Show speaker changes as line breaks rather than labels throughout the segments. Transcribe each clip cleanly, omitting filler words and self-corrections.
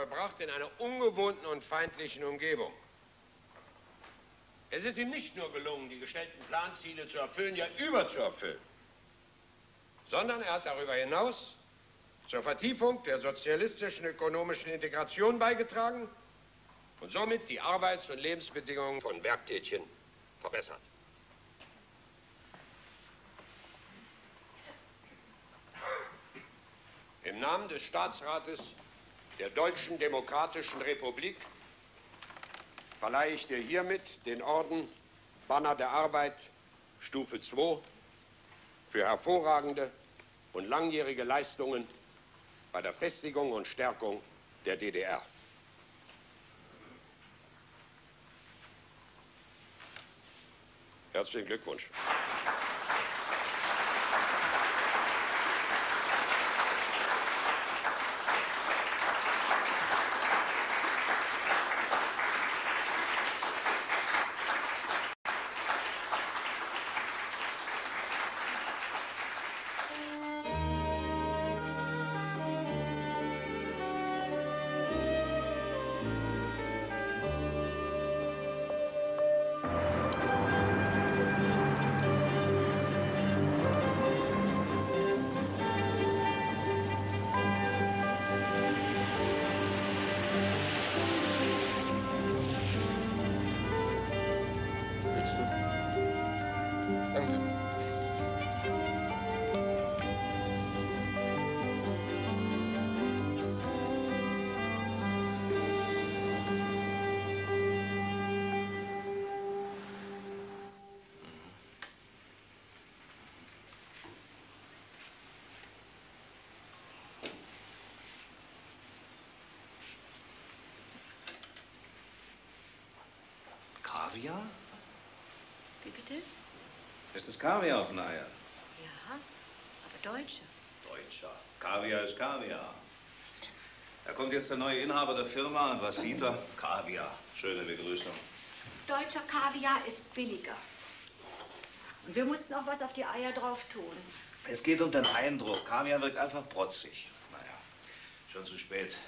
vollbracht in einer ungewohnten und feindlichen Umgebung. Es ist ihm nicht nur gelungen, die gestellten Planziele zu erfüllen, ja überzuerfüllen, sondern er hat darüber hinaus zur Vertiefung der sozialistischen ökonomischen Integration beigetragen und somit die Arbeits- und Lebensbedingungen von Werktätigen verbessert. Im Namen des Staatsrates der Deutschen Demokratischen Republik verleihe ich dir hiermit den Orden Banner der Arbeit Stufe 2 für hervorragende und langjährige Leistungen bei der Festigung und Stärkung der DDR. Herzlichen Glückwunsch.
Kaviar?
Wie bitte?
Es ist Kaviar auf den Eiern.
Ja, aber Deutsche.
Deutscher. Kaviar ist Kaviar. Da kommt jetzt der neue Inhaber der Firma und was sieht er? Kaviar. Schöne Begrüßung.
Deutscher Kaviar ist billiger. Und wir mussten auch was auf die Eier drauf tun.
Es geht um den Eindruck. Kaviar wirkt einfach protzig. Naja, schon zu spät.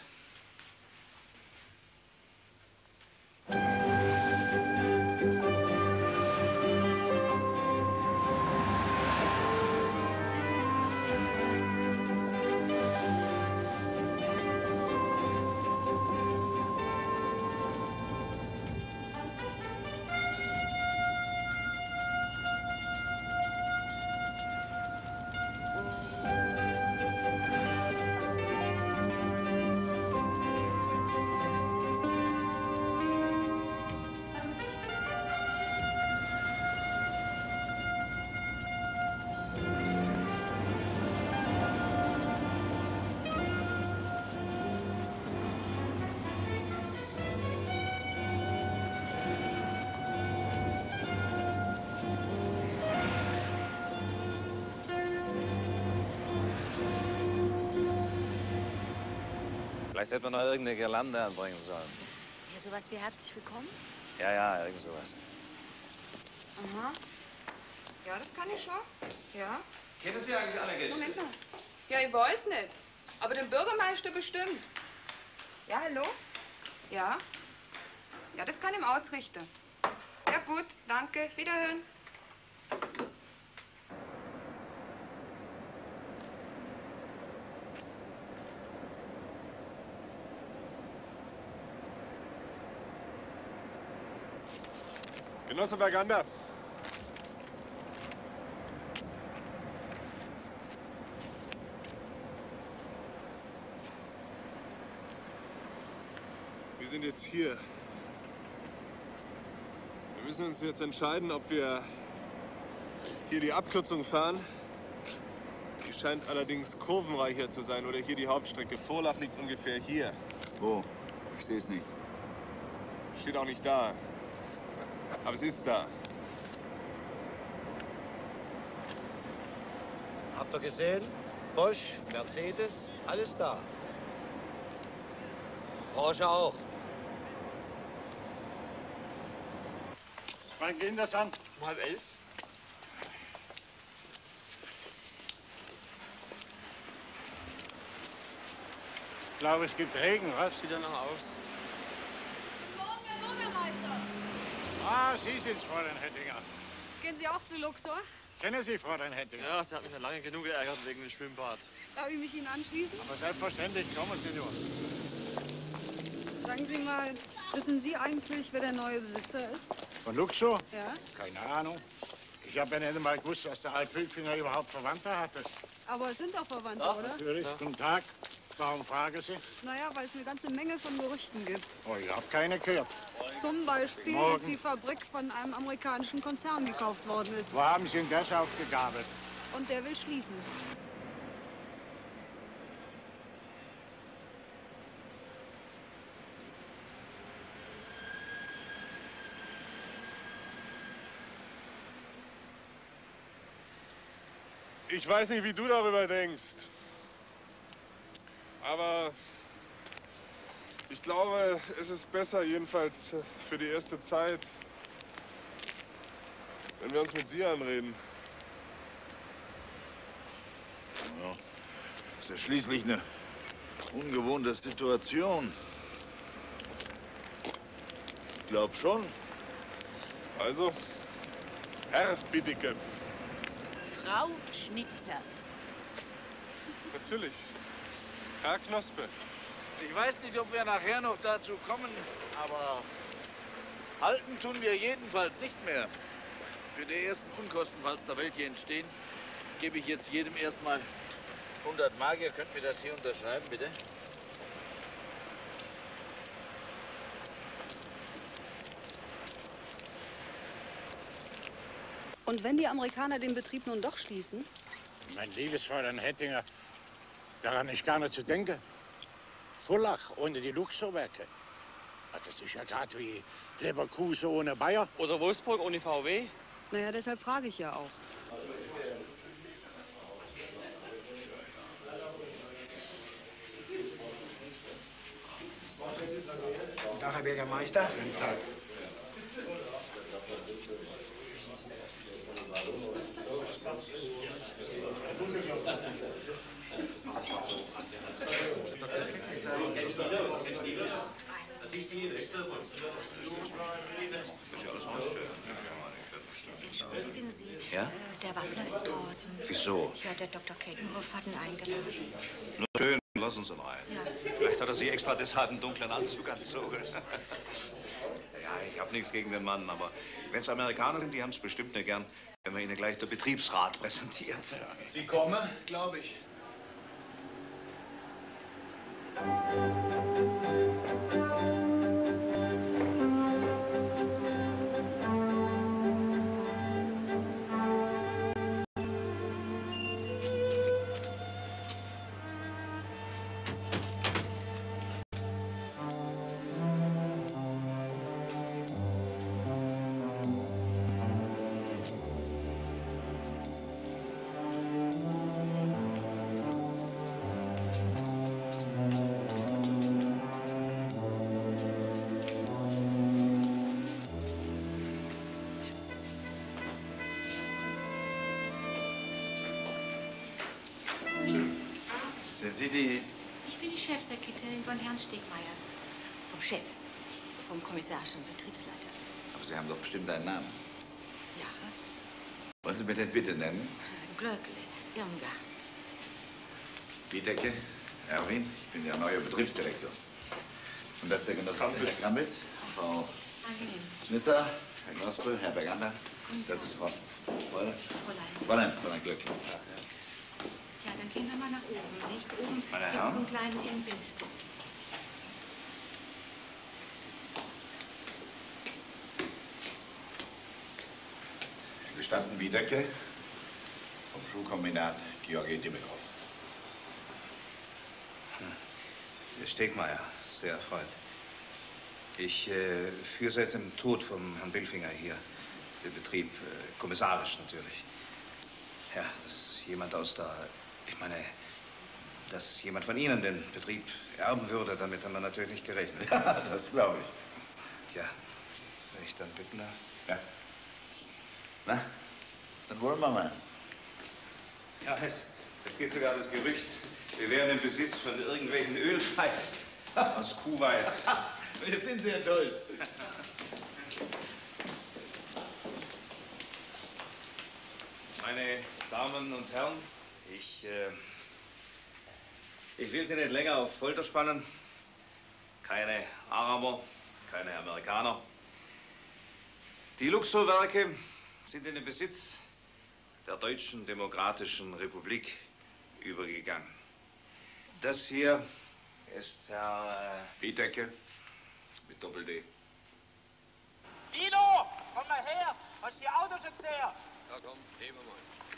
Vielleicht hätte man noch irgendeine Girlande anbringen sollen.
Ja, sowas wie herzlich willkommen?
Ja, irgend sowas.
Aha. Ja, das kann ich schon. Ja.
Kennen Sie eigentlich alle Gäste?
Moment mal. Ja, ich weiß nicht. Aber den Bürgermeister bestimmt. Ja, hallo? Ja? Ja, das kann ihm ausrichten. Ja, gut, danke. Wiederhören.
Genosse Bergander. Wir sind jetzt hier. Wir müssen uns jetzt entscheiden, ob wir hier die Abkürzung fahren. Die scheint allerdings kurvenreicher zu sein oder hier die Hauptstrecke. Vorlach liegt ungefähr hier.
Wo? Ich sehe es nicht.
Steht auch nicht da. Aber es ist da.
Habt ihr gesehen? Bosch, Mercedes, alles da. Porsche auch.
Wann geht das an?
10:30.
Ich glaube, es gibt Regen, was?
Sieht danach aus.
Guten Morgen, Herr Bürgermeister.
Ah, Sie sind's, Fräulein Hettinger.
Gehen Sie auch zu Luxor?
Kennen Sie Fräulein Hettinger?
Ja, sie hat mich ja lange genug geärgert wegen dem Schwimmbad.
Darf ich mich Ihnen anschließen?
Aber selbstverständlich, kommen Sie nur.
Sagen Sie mal, wissen Sie eigentlich, wer der neue Besitzer ist?
Von Luxor?
Ja?
Keine Ahnung. Ich habe ja nicht mal gewusst, dass der Alpilfinger überhaupt Verwandte hatte.
Aber es sind doch Verwandte,
Ja,
oder?
Natürlich. Guten Tag. Warum fragen Sie?
Naja, weil es eine ganze Menge von Gerüchten gibt.
Oh, ich habe keine gehört.
Zum Beispiel,
Morgen.
dass die Fabrik von einem amerikanischen Konzern gekauft worden ist.
Wo haben Sie denn das aufgegabelt?
Und der will schließen.
Ich weiß nicht, wie du darüber denkst. Aber ich glaube, es ist besser, jedenfalls für die erste Zeit, wenn wir uns mit Sie anreden.
Ja, ist ja schließlich eine ungewohnte Situation. Ich glaub schon.
Also, Herr Biddicke.
Frau Schnitzer.
Natürlich. Herr Knospe.
Ich weiß nicht, ob wir nachher noch dazu kommen, aber halten tun wir jedenfalls nicht mehr. Für die ersten Unkosten, falls da welche entstehen, gebe ich jetzt jedem erstmal 100 Mark. Ihr könnt mir das hier unterschreiben, bitte.
Und wenn die Amerikaner den Betrieb nun doch schließen?
Mein liebes Fräulein Hettinger, daran ist gar nicht zu denken. Villach ohne die Luxorwerke. Das ist ja gerade wie Leverkusen ohne Bayer.
Oder Wolfsburg ohne VW.
Naja, deshalb frage ich ja auch.
Guten Tag, Herr Bürgermeister.
Guten Tag.
Entschuldigen Sie,
Ja?
Der Wappler ist draußen.
Wieso?
Ja, der Dr. Kettenhoff hat ihn eingeladen.
Nur schön, lass uns rein.
Ja.
Vielleicht hat er sich extra deshalb einen dunklen Anzug anzogen. Ja, ich habe nichts gegen den Mann, aber wenn es Amerikaner sind, die haben es bestimmt nicht gern, wenn man ihnen gleich der Betriebsrat präsentiert.
Sie kommen, glaube ich. Sind Sie die...
Ich bin die Chefsekretärin von Herrn Stegmeier. Vom Chef. Vom kommissarischen Betriebsleiter.
Aber Sie haben doch bestimmt einen Namen.
Ja,
Wollen Sie mir den bitte nennen?
Glöckle, Irmgard.
Biedecke, Erwin, ich bin der neue Betriebsdirektor. Und das ist der Genosse Herr Krampitz, Frau
Angenehm.
Schnitzer, Herr Knospe, Herr Bergander. Das ist Frau Fräulein Glöckler.
Ja, dann gehen wir mal nach oben, nicht? Oben
Meine
gibt's
Herren?
einen kleinen Imbiss.
Gestanden Biedecke vom Schuhkombinat Georgi Dimikow.
Herr Stegmeier, sehr erfreut. Ich führe seit dem Tod vom Herrn Billfinger hier den Betrieb, kommissarisch natürlich. Ja, dass jemand aus der, ich meine, dass jemand von Ihnen den Betrieb erben würde, damit haben wir natürlich nicht gerechnet.
Ja, das glaube ich.
Ja, wenn ich dann bitten darf.
Ja. Na, dann wollen wir mal.
Ja, es geht sogar das Gerücht, wir wären im Besitz von irgendwelchen Ölscheichs aus Kuwait.
Und jetzt sind Sie enttäuscht.
Meine Damen und Herren, ich will Sie nicht länger auf Folter spannen. Keine Araber, keine Amerikaner. Die Luxorwerke sind in den Besitz der Deutschen Demokratischen Republik übergegangen. Das hier ist Herr
Wiedecke mit Doppel-D.
Guido, komm mal her! Hast du die Autoschutz her?
Ja, komm, nehmen wir mal.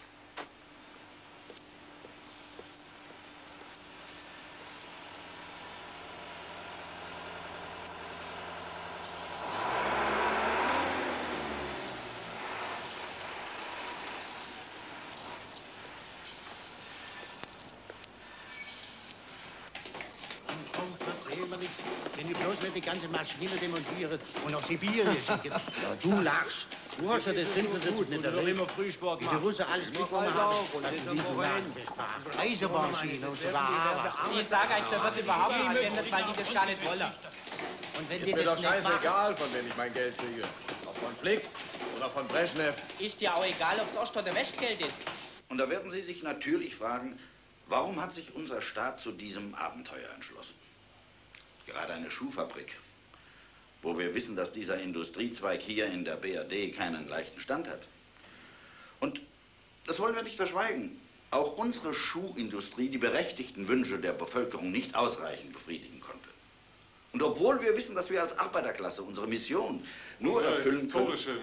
Wenn ich bloß nicht die ganze Maschine demontiere und nach Sibirien schicke. Ja, du lachst. Du hast ja das 45 mit der Welt.
immer Frühsport
Wie die Russen alles mitgenommen haben. Das ist wie du lachst. Eisenbahnschiene und sogar Haarwasser.
Ich sage euch, da wird überhaupt nicht geändert, weil die das gar nicht wollen.
Und wenn
Ist
die
mir doch
das nicht machen,
scheißegal, von wem ich mein Geld kriege. Ob von Flick oder von Brezhnev.
Ist dir auch egal, ob es Ost- oder Westgeld ist.
Und da werden Sie sich natürlich fragen, warum hat sich unser Staat zu diesem Abenteuer entschlossen? Gerade eine Schuhfabrik, wo wir wissen, dass dieser Industriezweig hier in der BRD keinen leichten Stand hat. Und das wollen wir nicht verschweigen. Auch unsere Schuhindustrie die berechtigten Wünsche der Bevölkerung nicht ausreichend befriedigen konnte. Und obwohl wir wissen, dass wir als Arbeiterklasse unsere Mission nur erfüllen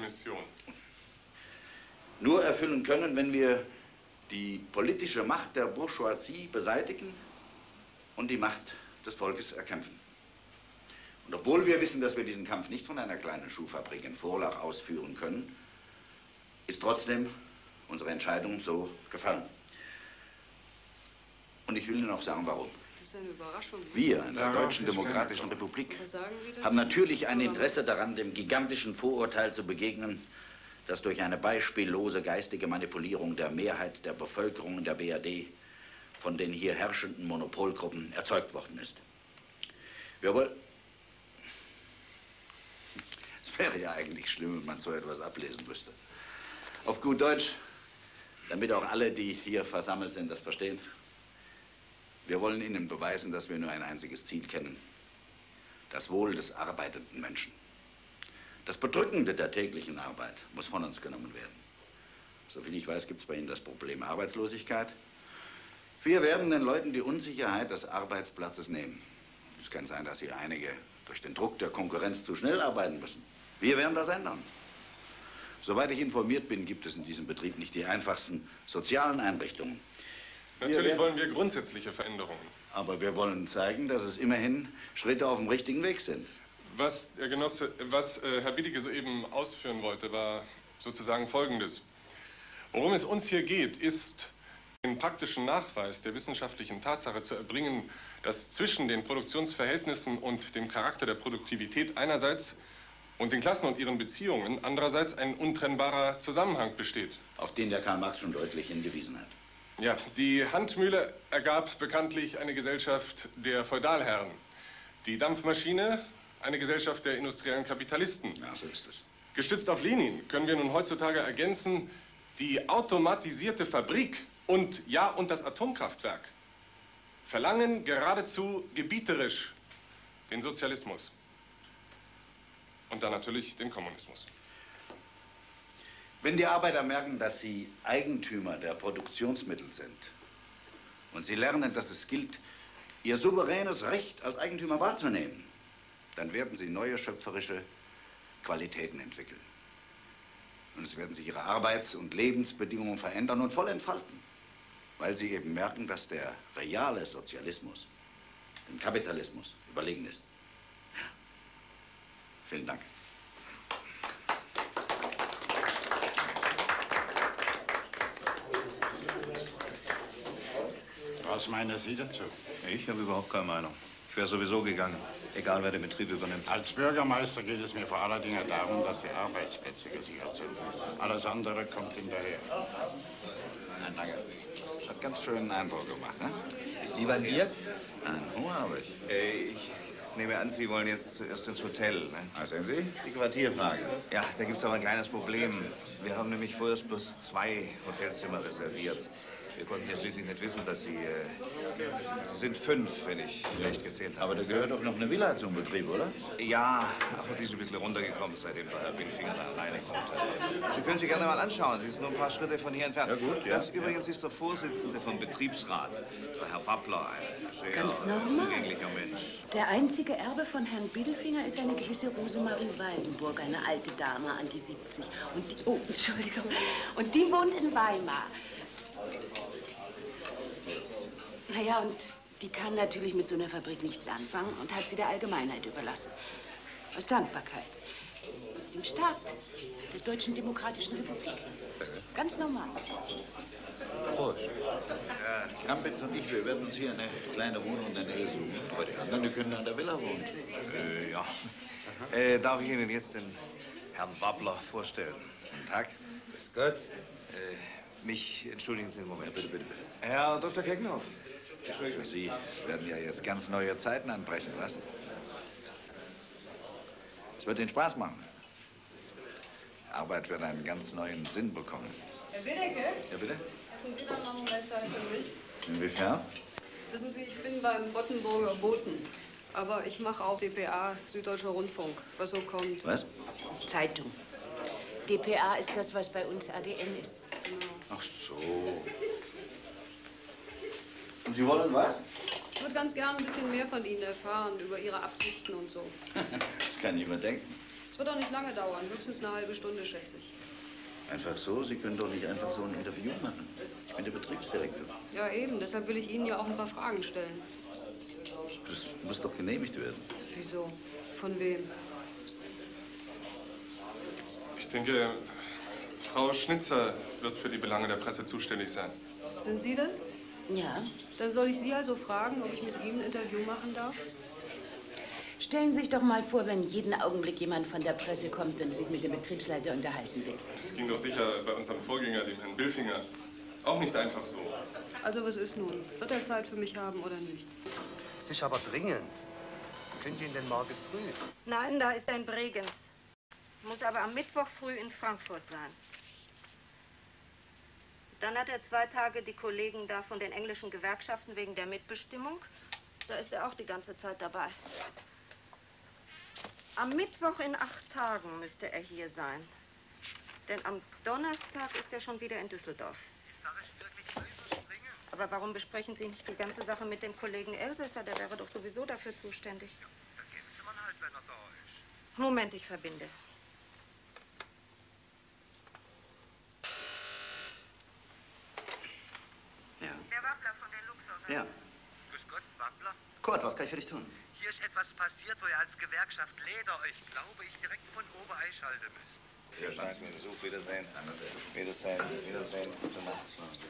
können, wenn wir die politische Macht der Bourgeoisie beseitigen und die Macht des Volkes erkämpfen. Und obwohl wir wissen, dass wir diesen Kampf nicht von einer kleinen Schuhfabrik in Vorlach ausführen können, ist trotzdem unsere Entscheidung so gefallen. Und ich will Ihnen auch sagen, warum.
Das ist eine Überraschung.
Wir in der Deutschen Demokratischen Republik haben natürlich ein Interesse daran, dem gigantischen Vorurteil zu begegnen, das durch eine beispiellose geistige Manipulierung der Mehrheit der Bevölkerung in der BRD von den hier herrschenden Monopolgruppen erzeugt worden ist. Wir wollen... Es wäre ja eigentlich schlimm, wenn man so etwas ablesen müsste. Auf gut Deutsch, damit auch alle, die hier versammelt sind, das verstehen. Wir wollen Ihnen beweisen, dass wir nur ein einziges Ziel kennen. Das Wohl des arbeitenden Menschen. Das Bedrückende der täglichen Arbeit muss von uns genommen werden. Soviel ich weiß, gibt es bei Ihnen das Problem Arbeitslosigkeit. Wir werden den Leuten die Unsicherheit des Arbeitsplatzes nehmen. Es kann sein, dass hier einige durch den Druck der Konkurrenz zu schnell arbeiten müssen. Wir werden das ändern. Soweit ich informiert bin, gibt es in diesem Betrieb nicht die einfachsten sozialen Einrichtungen.
Natürlich wollen wir grundsätzliche Veränderungen.
Aber wir wollen zeigen, dass es immerhin Schritte auf dem richtigen Weg sind.
Was Herr Wiedecke soeben ausführen wollte, war sozusagen Folgendes. Worum es uns hier geht, ist, den praktischen Nachweis der wissenschaftlichen Tatsache zu erbringen, dass zwischen den Produktionsverhältnissen und dem Charakter der Produktivität einerseits und den Klassen und ihren Beziehungen andererseits ein untrennbarer Zusammenhang besteht.
Auf den der Karl Marx schon deutlich hingewiesen hat.
Ja, die Handmühle ergab bekanntlich eine Gesellschaft der Feudalherren. Die Dampfmaschine eine Gesellschaft der industriellen Kapitalisten.
Ja, so ist es.
Gestützt auf Lenin können wir nun heutzutage ergänzen, die automatisierte Fabrik und das Atomkraftwerk verlangen geradezu gebieterisch den Sozialismus. Und dann natürlich den Kommunismus.
Wenn die Arbeiter merken, dass sie Eigentümer der Produktionsmittel sind und sie lernen, dass es gilt, ihr souveränes Recht als Eigentümer wahrzunehmen, dann werden sie neue schöpferische Qualitäten entwickeln. Und es werden sich ihre Arbeits- und Lebensbedingungen verändern und voll entfalten, weil sie eben merken, dass der reale Sozialismus dem Kapitalismus überlegen ist. Vielen Dank.
Was meinen Sie dazu?
Ich habe überhaupt keine Meinung. Ich wäre sowieso gegangen, egal wer den Betrieb übernimmt.
Als Bürgermeister geht es mir vor aller Dinge darum, dass die Arbeitsplätze gesichert sind. Alles andere kommt hinterher.
Nein, danke. Hat ganz schönen Eindruck gemacht, ne?
Lieber ein Bier?
Hunger habe ich.
Ich nehme an, Sie wollen jetzt zuerst ins Hotel, ne?
Was sehen Sie? Die Quartierfrage.
Ja, da gibt's aber ein kleines Problem. Wir haben nämlich vorerst bloß 2 Hotelzimmer reserviert. Wir konnten ja schließlich nicht wissen, dass Sie sind 5, wenn ich recht gezählt habe.
Aber da gehört doch noch eine Villa zum Betrieb, oder?
Ja, aber die ist ein bisschen runtergekommen, seitdem der Herr Bilfinger da alleine kommt. Sie können sich gerne mal anschauen. Sie ist nur ein paar Schritte von hier entfernt.
Ja, gut, ja.
Das übrigens ist der Vorsitzende vom Betriebsrat, der Herr Wappler, ein sehr
Ganz normal.
umgänglicher Mensch.
Der einzige Erbe von Herrn Bidelfinger ist eine gewisse Rosemarie Waldenburg, eine alte Dame an die 70. Und die, oh, Entschuldigung. Und die wohnt in Weimar. Naja, und die kann natürlich mit so einer Fabrik nichts anfangen und hat sie der Allgemeinheit überlassen. Aus Dankbarkeit. Dem Staat der Deutschen Demokratischen Republik. Ganz normal.
Prost. Krampitz und ich, wir werden uns hier eine kleine Wohnung in der Nähe suchen. Aber die anderen, die können an der Villa wohnen.
Ja. Darf ich Ihnen jetzt den Herrn Wappler vorstellen?
Guten Tag.
Grüß Gott. Mich entschuldigen Sie einen Moment. Bitte, bitte, bitte. Herr Dr. Kecknow.
Für Sie werden ja jetzt ganz neue Zeiten anbrechen, was? Es wird Ihnen Spaß machen. Arbeit wird einen ganz neuen Sinn bekommen.
Herr Wedecke?
Ja, bitte?
Hätten Sie da noch einen Moment Zeit für mich?
Inwiefern?
Wissen Sie, ich bin beim Bottenburger Boten. Aber ich mache auch DPA, Süddeutscher Rundfunk, was so kommt.
Was?
Zeitung. DPA ist das, was bei uns ADN ist.
Genau.
Ach so. Und Sie wollen was?
Ich würde ganz gern ein bisschen mehr von Ihnen erfahren, über Ihre Absichten und so.
Das kann niemand denken.
Es wird auch nicht lange dauern, höchstens eine halbe Stunde, schätze ich.
Einfach so? Sie können doch nicht einfach so ein Interview machen. Ich bin der Betriebsdirektor.
Ja, eben. Deshalb will ich Ihnen ja auch ein paar Fragen stellen.
Das muss doch genehmigt werden.
Wieso? Von wem?
Ich denke, Frau Schnitzer wird für die Belange der Presse zuständig sein.
Sind Sie das?
Ja.
Dann soll ich Sie also fragen, ob ich mit Ihnen ein Interview machen darf?
Stellen Sie sich doch mal vor, wenn jeden Augenblick jemand von der Presse kommt und sich mit dem Betriebsleiter unterhalten will.
Das ging doch sicher bei unserem Vorgänger, dem Herrn Bilfinger, auch nicht einfach so.
Also was ist nun? Wird er Zeit für mich haben oder nicht?
Es ist aber dringend. Könnt ihr ihn denn morgen früh?
Nein, da ist ein Bregenz. Muss aber am Mittwoch früh in Frankfurt sein. Dann hat er 2 Tage die Kollegen da von den englischen Gewerkschaften wegen der Mitbestimmung. Da ist er auch die ganze Zeit dabei. Am Mittwoch in 8 Tagen müsste er hier sein. Denn am Donnerstag ist er schon wieder in Düsseldorf. Aber warum besprechen Sie nicht die ganze Sache mit dem Kollegen Elsässer? Der wäre doch sowieso dafür zuständig.
Ja, dann geben Sie mal halt, wenn er da ist.
Moment, ich verbinde.
Ja.
Der Wappler von den Luxor.
Ja.
Grüß Gott, Wappler.
Kurt, was kann ich für dich tun?
Hier ist etwas passiert, wo ihr als Gewerkschaft Leder euch, glaube ich, direkt von Obereich schalten müsst.
Vielen Dank für den Besuch. Wiedersehen. Wiedersehen. Wiedersehen. Gute Nacht.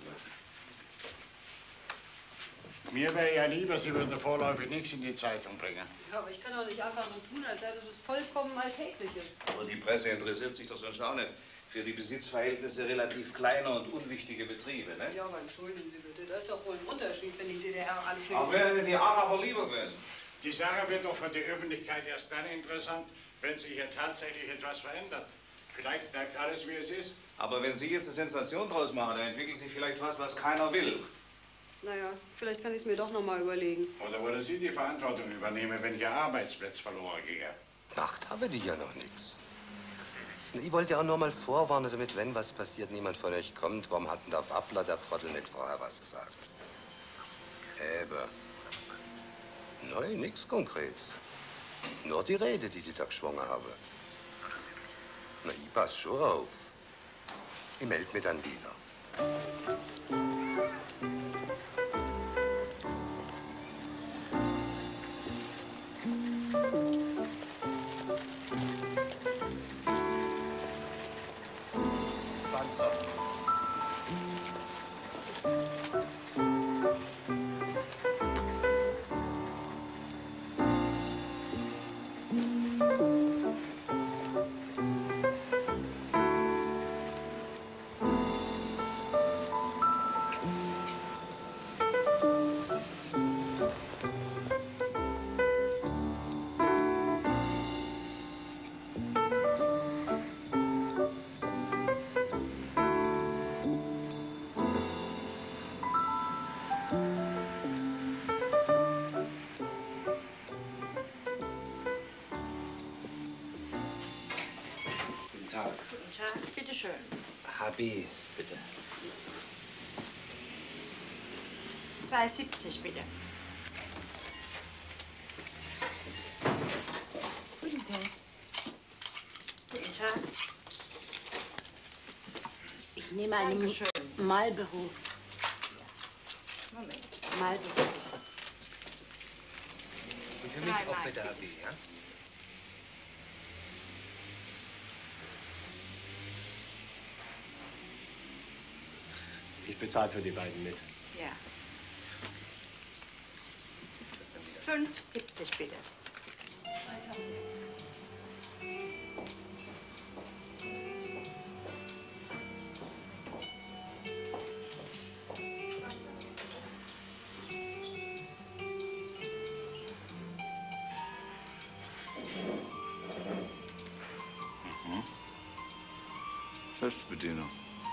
Mir wäre ja lieber, Sie würden vorläufig nichts in die Zeitung bringen.
Ja, aber ich kann doch nicht einfach so tun, als sei das was vollkommen Alltägliches.
Aber die Presse interessiert sich doch sonst auch nicht für die Besitzverhältnisse relativ kleiner und unwichtige Betriebe, ne?
Ja, aber entschuldigen Sie bitte, das ist doch wohl ein Unterschied, wenn die DDR anfängt.
Aber wären die Araber lieber gewesen?
Die Sache wird doch für die Öffentlichkeit erst dann interessant, wenn sich hier tatsächlich etwas verändert. Vielleicht bleibt alles, wie es ist.
Aber wenn Sie jetzt eine Sensation draus machen, dann entwickelt sich vielleicht was keiner will.
Naja, vielleicht kann ich es mir doch noch mal überlegen.
Oder wollen Sie die Verantwortung übernehmen, wenn Ihr Arbeitsplatz verloren gehe?
Macht habe die ja noch nichts. Ich wollte ja auch nur mal vorwarnen, damit, wenn was passiert, niemand von euch kommt. Warum hat denn der Wappler, der Trottel, nicht vorher was gesagt? Nein, nichts Konkretes. Nur die Rede, die da geschwungen habe. Na, ich pass schon auf. Ich melde mich dann wieder.
Panzer.
Tag.
Guten Tag, bitte schön.
HB, bitte.
2,70 bitte. Guten Tag. Guten Tag. Ich nehme einen Marlboro.
Moment.
Marlboro.
Und für mich auch bitte HB, ja? Ich bezahle für die beiden mit.
Ja. 5,70 bitte.
Selbstbedienung.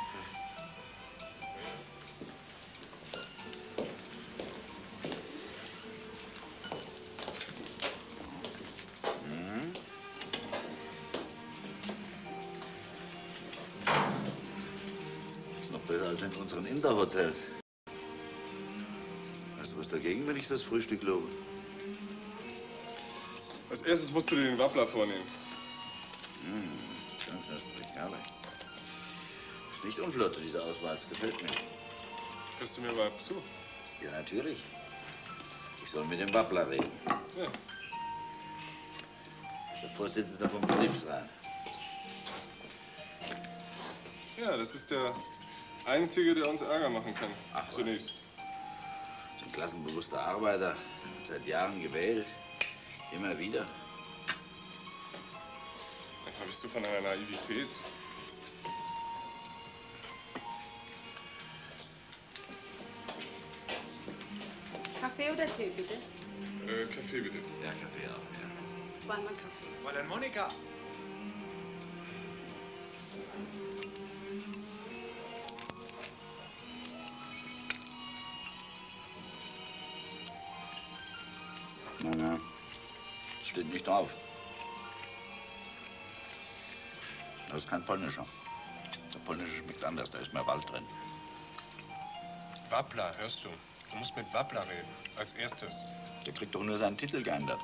Ist noch besser als in unseren Interhotels. Hast du was dagegen, wenn ich das Frühstück lobe?
Als erstes musst du dir den Wappler vornehmen.
Schön knusprig, herrlich. Ist nicht unflott, diese Auswahl. Es gefällt mir.
Hörst du mir mal zu?
Ja, natürlich. Ich soll mit dem Wappler reden.
Ja.
Der Vorsitzende vom Betriebsrat.
Ja, das ist der Einzige, der uns Ärger machen kann.
Ach,
zunächst.
Das ist ein klassenbewusster Arbeiter, seit Jahren gewählt. Immer wieder.
Manchmal bist du von einer Naivität.
Kaffee oder Tee, bitte?
Kaffee bitte.
Ja, Kaffee auch, ja.
Zweimal Kaffee.
Mal an Monika.
Na, das steht nicht drauf. Das ist kein polnischer. Der polnische schmeckt anders, da ist mehr Wald drin.
Wappler, hörst du? Du musst mit Wappler reden, als erstes.
Der kriegt doch nur seinen Titel geändert.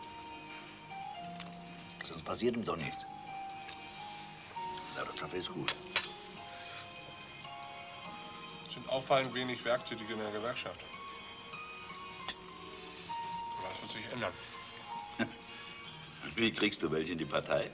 Sonst passiert ihm doch nichts. Na, der Kaffee ist gut.
Es sind auffallend wenig Werktätige in der Gewerkschaft. Aber das wird sich ändern.
Wie kriegst du welche in die Partei?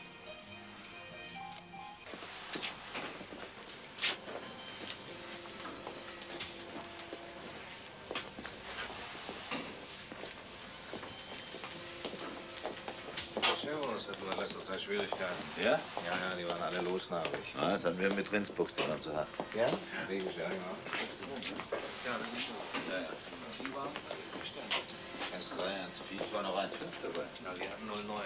Servus, hatten wir in letzter Zeit Schwierigkeiten.
Ja?
Ja, die waren alle losnahmig.
Ah, das hatten wir mit Rindsbuchs dran zu haben.
Ja? Wegen, ja.
Ja, das ist so. Ja, ja. Die waren 1,3, 1,4, war noch 1,5 dabei.
Ja, die hatten 0,9.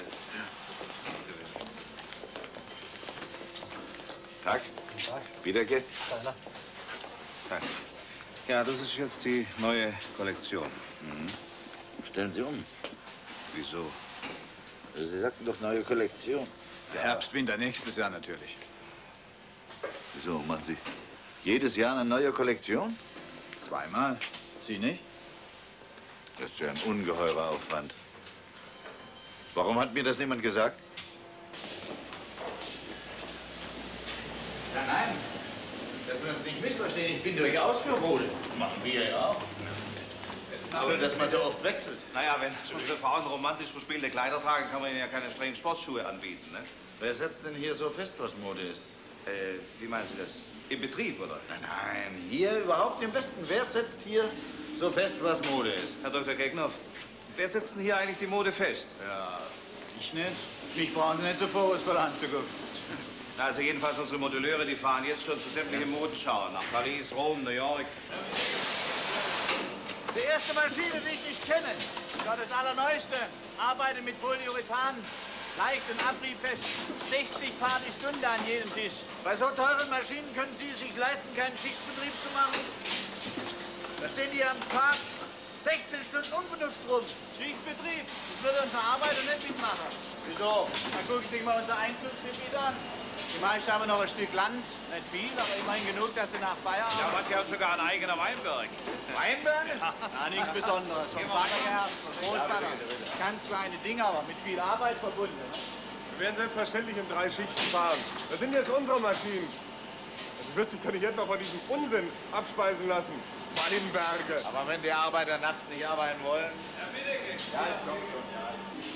Tag.
Tag.
Wiederke.
Tag. Ja, das ist jetzt die neue Kollektion.
Stellen Sie um.
Wieso?
Sie sagten doch neue Kollektion.
Herbst, Winter, nächstes Jahr natürlich.
Wieso machen Sie jedes Jahr eine neue Kollektion?
Zweimal. Sie nicht?
Das ist ja ein ungeheurer Aufwand. Warum hat mir das niemand gesagt?
Nein, nein. Dass wir uns nicht missverstehen, ich bin durchaus für Mode.
Das machen wir ja auch. Nur, dass man so oft wechselt.
Naja, wenn unsere Frauen romantisch verspielte Kleider tragen, kann man ihnen ja keine strengen Sportschuhe anbieten, ne?
Wer setzt denn hier so fest, was Mode ist?
Wie meinen Sie das? Im Betrieb, oder?
Nein, nein, hier überhaupt im Westen. Wer setzt hier so fest, was Mode ist?
Herr Dr. Gegnow, wer setzt denn hier eigentlich die Mode fest?
Ja, ich nicht. Mich brauchen Sie nicht so vorwurfsvoll anzugucken.
Na, also jedenfalls unsere Modelleure, die fahren jetzt schon zu sämtlichen Modenschauen. Nach Paris, Rom, New York.
Die erste Maschine, die ich nicht kenne. Ja, das Allerneueste. Arbeite mit Polyurethan. Leicht und abriebfest. 60 Paar die Stunde an jedem Tisch. Bei so teuren Maschinen können Sie es sich leisten, keinen Schichtsbetrieb zu machen. Da stehen die am Park
16 Stunden unbenutzt rum.
Schichtbetrieb. Das würde unsere Arbeiter nicht mitmachen. Wieso? Dann gucken Sie sich mal unser Einzugsgebiet an. Die meisten haben noch ein Stück Land. Nicht viel, aber immerhin genug, dass sie nach Feierabend...
Ja, manche haben sogar ein eigener Weinberg.
Weinberg? Ja, nichts Besonderes. Vom Vater gehabt, vom Großvater. Ganz kleine Dinge, aber mit viel Arbeit verbunden.
Wir werden selbstverständlich in 3 Schichten fahren. Das sind jetzt unsere Maschinen. Du wirst dich doch nicht etwa von diesem Unsinn abspeisen lassen. Weinberge.
Aber wenn die Arbeiter nachts nicht arbeiten wollen...
Ja, bitte.
Ja, das kommt schon. Ja.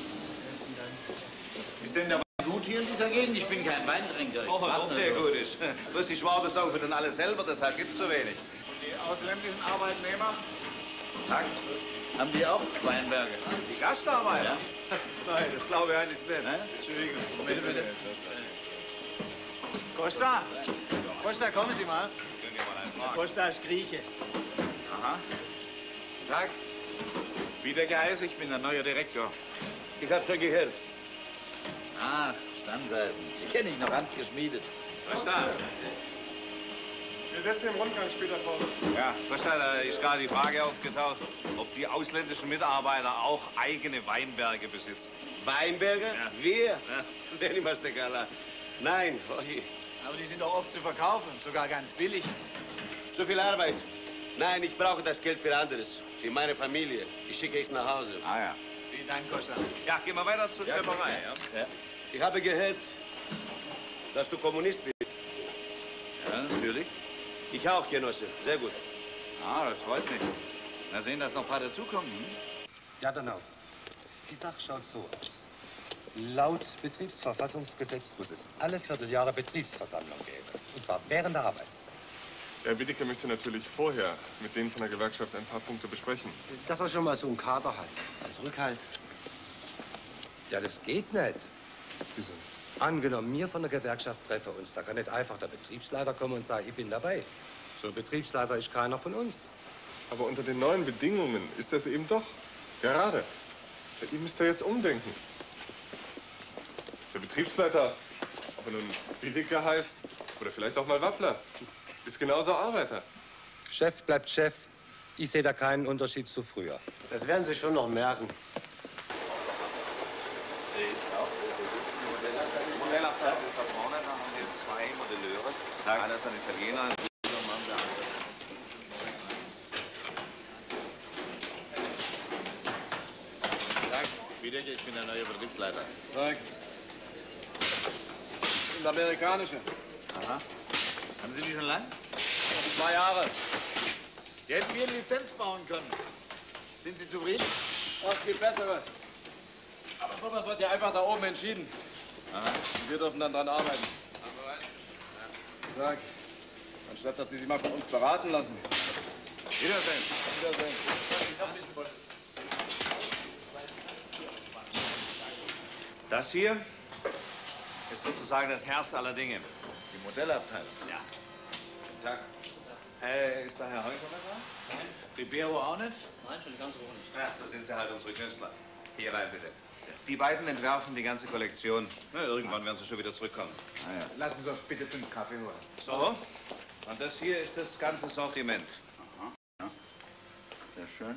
Ist denn der Wein gut hier in dieser Gegend? Ich bin kein Weintrinker.
Ob der gut ist. Bloß die Schwaben saufen dann alle selber, deshalb gibt's so wenig.
Und die ausländischen Arbeitnehmer? Tag. Haben die auch Weinberge?
Die Gastarbeiter?
Ja.
Nein, das glaube ich eigentlich nicht.
Nein?
Entschuldigung.
Bitte.
Costa, Costa, kommen Sie mal. Costa ist Grieche.
Aha. Guten Tag. Wieder geheißen, ich bin der neue Direktor.
Ich habe schon gehört.
Ach, Standseisen. Die kenne ich noch handgeschmiedet.
Costa.
Wir setzen den Rundgang später fort.
Ja, Costa, da ist gerade die Frage aufgetaucht, ob die ausländischen Mitarbeiter auch eigene Weinberge besitzen.
Weinberge?
Ja.
Wir?
Ja.
Wer nimmt der Gala? Nein.
Aber die sind doch oft zu verkaufen, sogar ganz billig.
Zu viel Arbeit. Nein, ich brauche das Geld für anderes. Für meine Familie. Ich schicke es nach Hause.
Ah ja.
Vielen Dank, Costa.
Ja, gehen wir weiter zur Schlepperei. Ja?
Ich habe gehört, dass du Kommunist bist.
Ja, natürlich.
Ich auch, Genosse. Sehr gut.
Ah, das freut mich. Na sehen, dass noch ein paar dazukommen. Hm?
Ja, dann auf. Die Sache schaut so aus. Laut Betriebsverfassungsgesetz muss es alle Vierteljahre Betriebsversammlung geben. Und zwar während der Arbeitszeit.
Herr Witteke möchte natürlich vorher mit denen von der Gewerkschaft ein paar Punkte besprechen.
Dass er schon mal so einen Kater hat, als Rückhalt.
Ja, das geht nicht.
Wieso?
Angenommen, wir von der Gewerkschaft treffen uns, da kann nicht einfach der Betriebsleiter kommen und sagen, ich bin dabei. So ein Betriebsleiter ist keiner von uns.
Aber unter den neuen Bedingungen ist das eben doch. Gerade. Ihr müsst ja jetzt umdenken. Der Betriebsleiter, ob er nun Witteke heißt oder vielleicht auch mal Wappler, ist genauso Arbeiter.
Chef bleibt Chef. Ich sehe da keinen Unterschied zu früher.
Das werden Sie schon noch merken.
Die Modellabteilung ist da vorne, da haben wir 2 Modelleure. Einer ist ein Italiener, ein Mann, der andere.
Tag. Witteke, ich bin der neue Betriebsleiter.
Tag. Das sind amerikanische.
Aha. Haben Sie die schon lang?
2 Jahre.
Die hätten wir eine Lizenz bauen können. Sind Sie zufrieden?
Auch viel bessere. Aber sowas wird ja einfach da oben entschieden.
Aha.
Und wir dürfen dann dran arbeiten. Sag, anstatt dass die sich mal von uns beraten lassen.
Wiedersehen.
Wiedersehen.
Das hier ist sozusagen das Herz aller Dinge.
Die Modellabteilung.
Ja.
Guten Tag.
Ist der Herr Häuser da?
Nein. Ribeiro auch nicht?
Nein, schon die ganze Woche nicht.
Ja, so sind sie halt unsere Künstler. Hier rein, bitte. Die beiden entwerfen die ganze Kollektion. Na, irgendwann werden sie schon wieder zurückkommen.
Ah, ja.
Lassen Sie uns bitte 5 Kaffee holen.
So. Und das hier ist das ganze Sortiment.
Aha. Ja. Sehr schön.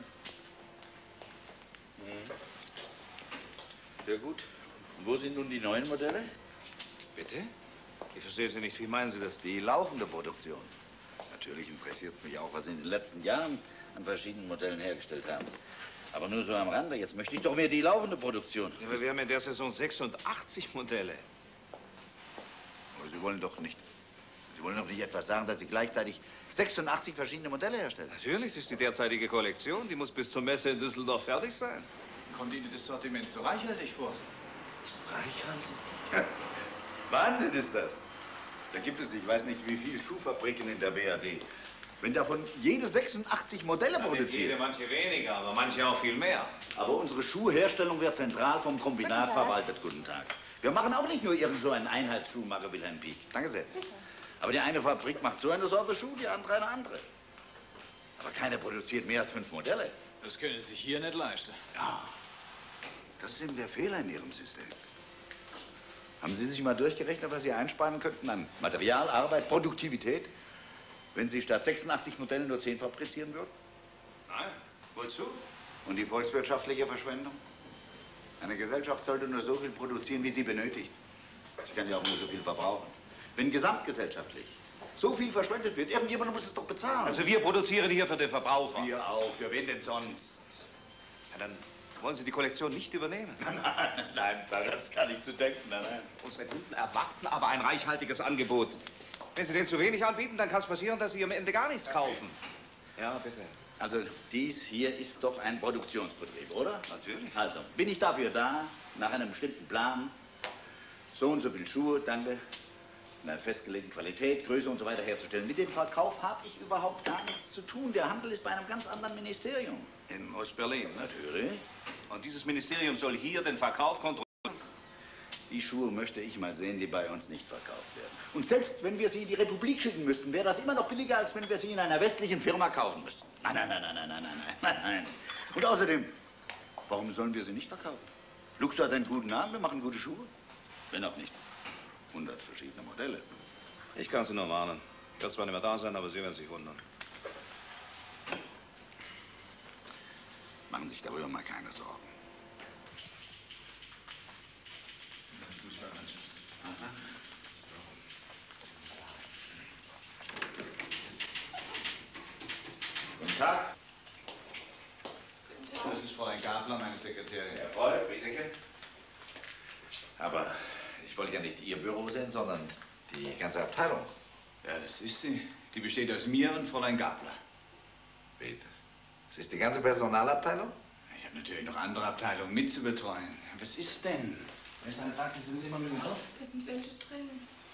Sehr gut. Und wo sind nun die neuen Modelle?
Bitte? Ich verstehe Sie nicht. Wie meinen Sie das?
Die laufende Produktion. Natürlich interessiert es mich auch, was Sie in den letzten Jahren an verschiedenen Modellen hergestellt haben. Aber nur so am Rande. Jetzt möchte ich doch mehr die laufende Produktion.
Ja, aber wir haben in der Saison 86 Modelle.
Aber Sie wollen doch nicht etwas sagen, dass Sie gleichzeitig 86 verschiedene Modelle herstellen.
Natürlich, das ist die derzeitige Kollektion. Die muss bis zur Messe in Düsseldorf fertig sein.
Kommt Ihnen das Sortiment so reichhaltig vor?
Reichhaltig? Wahnsinn ist das. Da gibt es, ich weiß nicht, wie viele Schuhfabriken in der BRD. Wenn davon jede 86 Modelle produziert.
Viele, manche weniger, aber manche auch viel mehr.
Aber unsere Schuhherstellung wird zentral vom Kombinat verwaltet. Guten Tag. Wir machen auch nicht nur irgend so einen Einheitsschuhmacher Wilhelm Pieck. Danke sehr. Aber die eine Fabrik macht so eine Sorte Schuh, die andere eine andere. Aber keine produziert mehr als 5 Modelle.
Das können Sie sich hier nicht leisten.
Ja, das ist eben der Fehler in Ihrem System. Haben Sie sich mal durchgerechnet, was Sie einsparen könnten an Material, Arbeit, Produktivität, wenn Sie statt 86 Modellen nur 10 fabrizieren würden?
Nein. Wozu?
Und die volkswirtschaftliche Verschwendung? Eine Gesellschaft sollte nur so viel produzieren, wie sie benötigt. Sie kann ja auch nur so viel verbrauchen. Wenn gesamtgesellschaftlich so viel verschwendet wird, irgendjemand muss es doch bezahlen.
Also wir produzieren hier für den Verbraucher.
Wir auch. Für wen denn sonst?
Ja, dann wollen Sie die Kollektion nicht übernehmen.
Nein, daran ist gar nicht zu denken. Nein.
Unsere Kunden erwarten aber ein reichhaltiges Angebot. Wenn Sie denen zu wenig anbieten, dann kann es passieren, dass Sie am Ende gar nichts kaufen. Ja, bitte.
Also, dies hier ist doch ein Produktionsbetrieb, oder?
Natürlich.
Also, bin ich dafür da, nach einem bestimmten Plan, so und so viel Schuhe, danke, in einer festgelegten Qualität, Größe und so weiter herzustellen. Mit dem Verkauf habe ich überhaupt gar nichts zu tun. Der Handel ist bei einem ganz anderen Ministerium.
In Ostberlin,
natürlich.
Und dieses Ministerium soll hier den Verkauf kontrollieren?
Die Schuhe möchte ich mal sehen, die bei uns nicht verkauft werden. Und selbst wenn wir sie in die Republik schicken müssten, wäre das immer noch billiger, als wenn wir sie in einer westlichen Firma kaufen müssten. Nein, nein, nein, nein, nein, nein, nein, nein, nein. Und außerdem, warum sollen wir sie nicht verkaufen? Luxor hat einen guten Namen, wir machen gute Schuhe. Wenn auch nicht 100 verschiedene Modelle.
Ich kann Sie nur warnen. Ich werde zwar nicht mehr da sein, aber Sie werden sich wundern.
Machen sich darüber mal keine Sorgen. Aha. Guten Tag. Das ist Fräulein Gabler, meine Sekretärin.
Jawohl, bitte.
Aber ich wollte ja nicht Ihr Büro sehen, sondern die ganze Abteilung.
Ja, das ist sie. Die besteht aus mir und Fräulein Gabler.
Bitte. Das ist die ganze Personalabteilung?
Ich habe natürlich noch andere Abteilungen mit zu betreuen. Was ist denn? Wer ist eine Tag, Sie sind immer mit dem Kopf?
Da sind welche drin.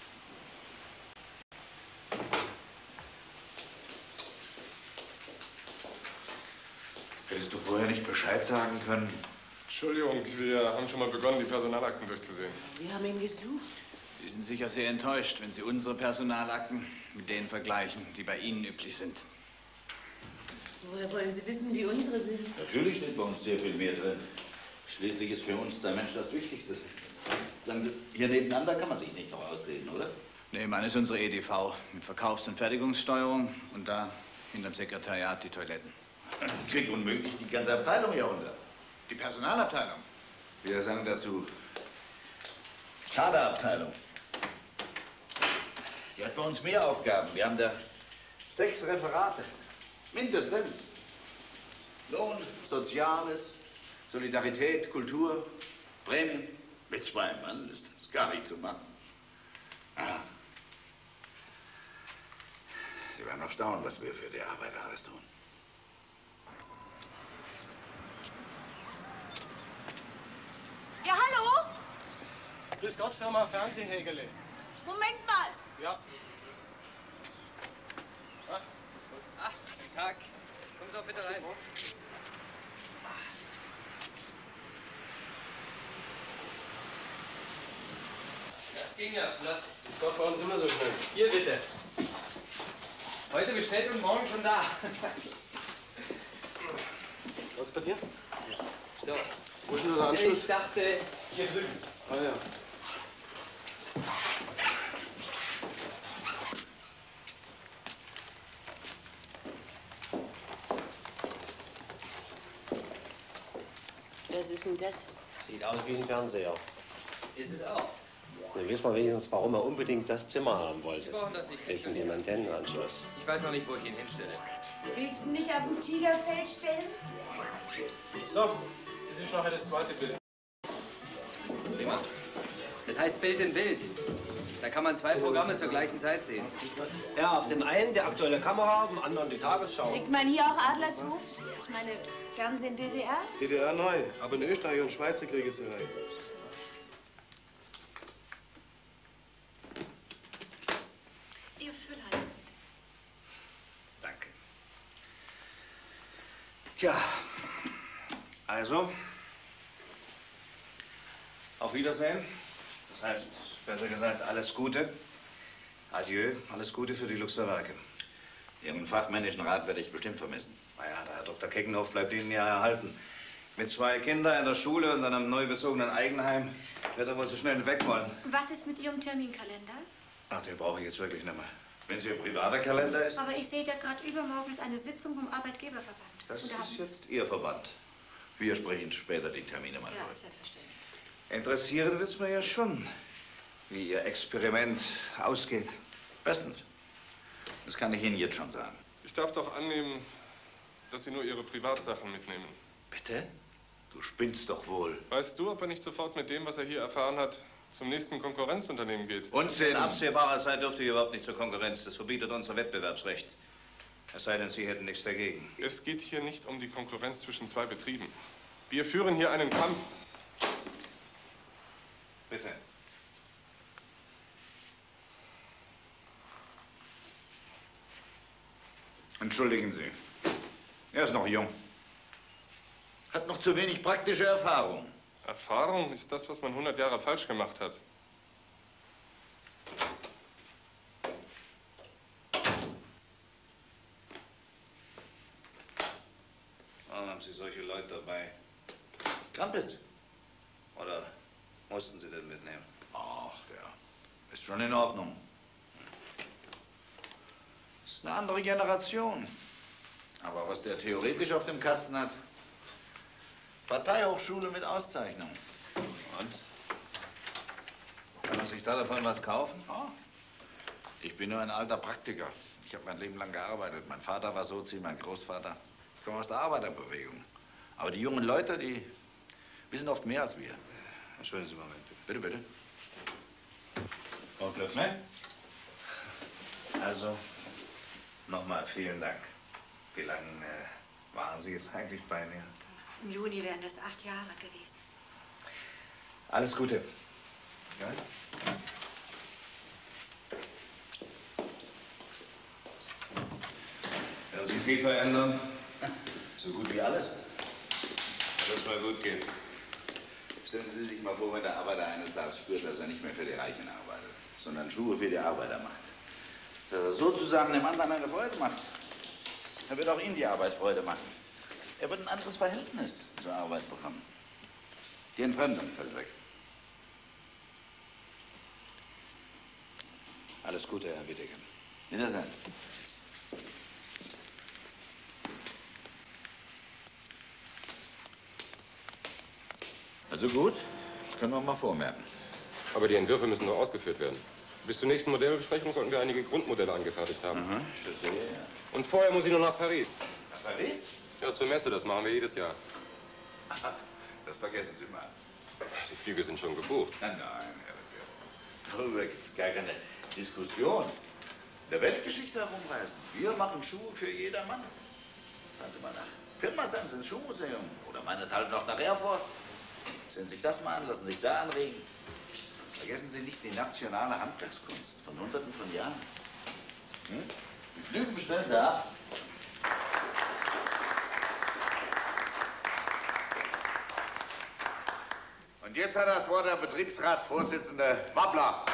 Hättest du vorher nicht Bescheid sagen können?
Entschuldigung, wir haben schon mal begonnen, die Personalakten durchzusehen.
Wir haben ihn gesucht.
Sie sind sicher sehr enttäuscht, wenn Sie unsere Personalakten mit denen vergleichen, die bei Ihnen üblich sind.
Woher wollen Sie wissen, wie unsere sind?
Natürlich steht bei uns sehr viel mehr drin. Schließlich ist für uns der Mensch das Wichtigste. Sagen Sie, hier nebeneinander kann man sich nicht noch ausreden, oder?
Nebenan ist unsere EDV mit Verkaufs- und Fertigungssteuerung und da hinterm Sekretariat die Toiletten.
Ich krieg unmöglich die ganze Abteilung hier runter.
Die Personalabteilung?
Wir sagen dazu Kaderabteilung. Die hat bei uns mehr Aufgaben. Wir haben da 6 Referate. Mindestens. Lohn, Soziales, Solidarität, Kultur, Prämien. Mit 2 Mann ist das gar nicht zu machen. Aha. Sie werden noch staunen, was wir für die Arbeit alles tun.
Ja, hallo?
Grüß Gott, Firma Fernsehhägele.
Moment mal.
Ja.
Guten Tag. Kommen Sie auch bitte rein. Das ging ja flott.
Ist Gott bei uns immer so schnell. Hier bitte.
Heute bestellt und morgen schon da.
Was bei dir?
So.
Wo ist denn der Anschluss?
Ich dachte, hier drüben.
Ah ja.
Was ist denn das?
Sieht aus wie ein Fernseher.
Ist es auch.
Dann wissen wir wenigstens, warum er unbedingt das Zimmer haben wollte.
Sie brauchen das nicht.
Wegen dem Antennenanschluss.
Ich weiß noch nicht, wo ich ihn hinstelle.
Willst du nicht auf ein Tigerfell stellen?
So, das ist nachher das zweite Bild.
Was ist denn prima? Das heißt Bild in Bild. Da kann man 2 Programme zur gleichen Zeit sehen.
Ja, auf dem einen die aktuelle Kamera, auf dem anderen die Tagesschau.
Kriegt man hier auch Adlershof? Ich meine, Fernsehen DDR?
DDR neu, aber in Österreich und Schweiz kriege ich sie rein.
Ihr Fräulein.
Danke. Tja, also, auf Wiedersehen. Das heißt, besser gesagt, alles Gute. Adieu, alles Gute für die Luxorwerke.
Ihren fachmännischen Rat werde ich bestimmt vermissen.
Naja, der Herr Dr. Keckenhoff bleibt Ihnen ja erhalten. Mit 2 Kindern in der Schule und einem neu bezogenen Eigenheim wird er wohl so schnell nicht weg wollen.
Was ist mit Ihrem Terminkalender?
Ach, den brauche ich jetzt wirklich nicht mehr.
Wenn es Ihr privater Kalender ist?
Aber ich sehe ja gerade, übermorgen ist eine Sitzung vom Arbeitgeberverband.
Das
Und da
ist jetzt Ihr Verband. Wir sprechen später die Termine mal
Ja,
durch.
selbstverständlich.
Interessieren wird's mir ja schon, wie Ihr Experiment ausgeht.
Bestens. Das kann ich Ihnen jetzt schon sagen.
Ich darf doch annehmen, dass Sie nur Ihre Privatsachen mitnehmen.
Bitte? Du spinnst doch wohl.
Weißt du, ob er nicht sofort mit dem, was er hier erfahren hat, zum nächsten Konkurrenzunternehmen geht?
In absehbarer Zeit dürfte ihr überhaupt nicht zur Konkurrenz. Das verbietet unser Wettbewerbsrecht. Es sei denn, Sie hätten nichts dagegen.
Es geht hier nicht um die Konkurrenz zwischen zwei Betrieben. Wir führen hier einen Kampf.
Bitte.
Entschuldigen Sie. Er ist noch jung. Hat noch zu wenig praktische Erfahrung.
Erfahrung ist das, was man 100 Jahre falsch gemacht hat.
Warum haben Sie solche Leute dabei?
Krampitz.
Oder mussten Sie den mitnehmen?
Ach, der ist schon in Ordnung. Das ist eine andere Generation. Aber was der theoretisch auf dem Kasten hat, Parteihochschule mit Auszeichnung.
Und? Kann man sich da davon was kaufen?
Ja. Ich bin nur ein alter Praktiker. Ich habe mein Leben lang gearbeitet. Mein Vater war Sozi, mein Großvater. Ich komme aus der Arbeiterbewegung. Aber die jungen Leute, die wissen oft mehr als wir.
Entschuldigen Sie einen Moment,
bitte. Bitte, bitte.
Frau Klöffner? Also, nochmal vielen Dank. Wie lange waren Sie jetzt eigentlich bei mir?
Im Juni wären das 8 Jahre gewesen.
Alles Gute. Ja? Werden Sie viel verändern?
So gut wie alles.
Dass es mal gut geht.
Stellen Sie sich mal vor, wenn der Arbeiter eines Tages spürt, dass er nicht mehr für die Reichen arbeitet, sondern Schuhe für die Arbeiter macht. Dass er sozusagen dem anderen eine Freude macht. Er wird auch Ihnen die Arbeit Freude machen. Er wird ein anderes Verhältnis zur Arbeit bekommen. Die Entfremdung fällt weg.
Alles Gute, Herr Wittigen.
Wiedersehen. Also gut, das können wir mal vormerken.
Aber die Entwürfe müssen noch ausgeführt werden. Bis zur nächsten Modellbesprechung sollten wir einige Grundmodelle angefertigt haben.
Verstehe, ja.
Und vorher muss ich noch nach Paris.
Nach Paris?
Ja, zur Messe, das machen wir jedes Jahr.
Das vergessen Sie mal.
Die Flüge sind schon gebucht.
Nein, Herr Wittgen. Darüber gibt es gar keine Diskussion. In der Weltgeschichte herumreisen. Wir machen Schuhe für jedermann. Fahren Sie mal nach Pirmasens ins Schuhmuseum oder meinethalben noch nach Erfurt. Sehen Sie sich das mal an, lassen Sie sich da anregen. Vergessen Sie nicht die nationale Handwerkskunst von Hunderten von Jahren. Die Flüge bestellen Sie ab. Und jetzt hat das Wort der Betriebsratsvorsitzende Wappler.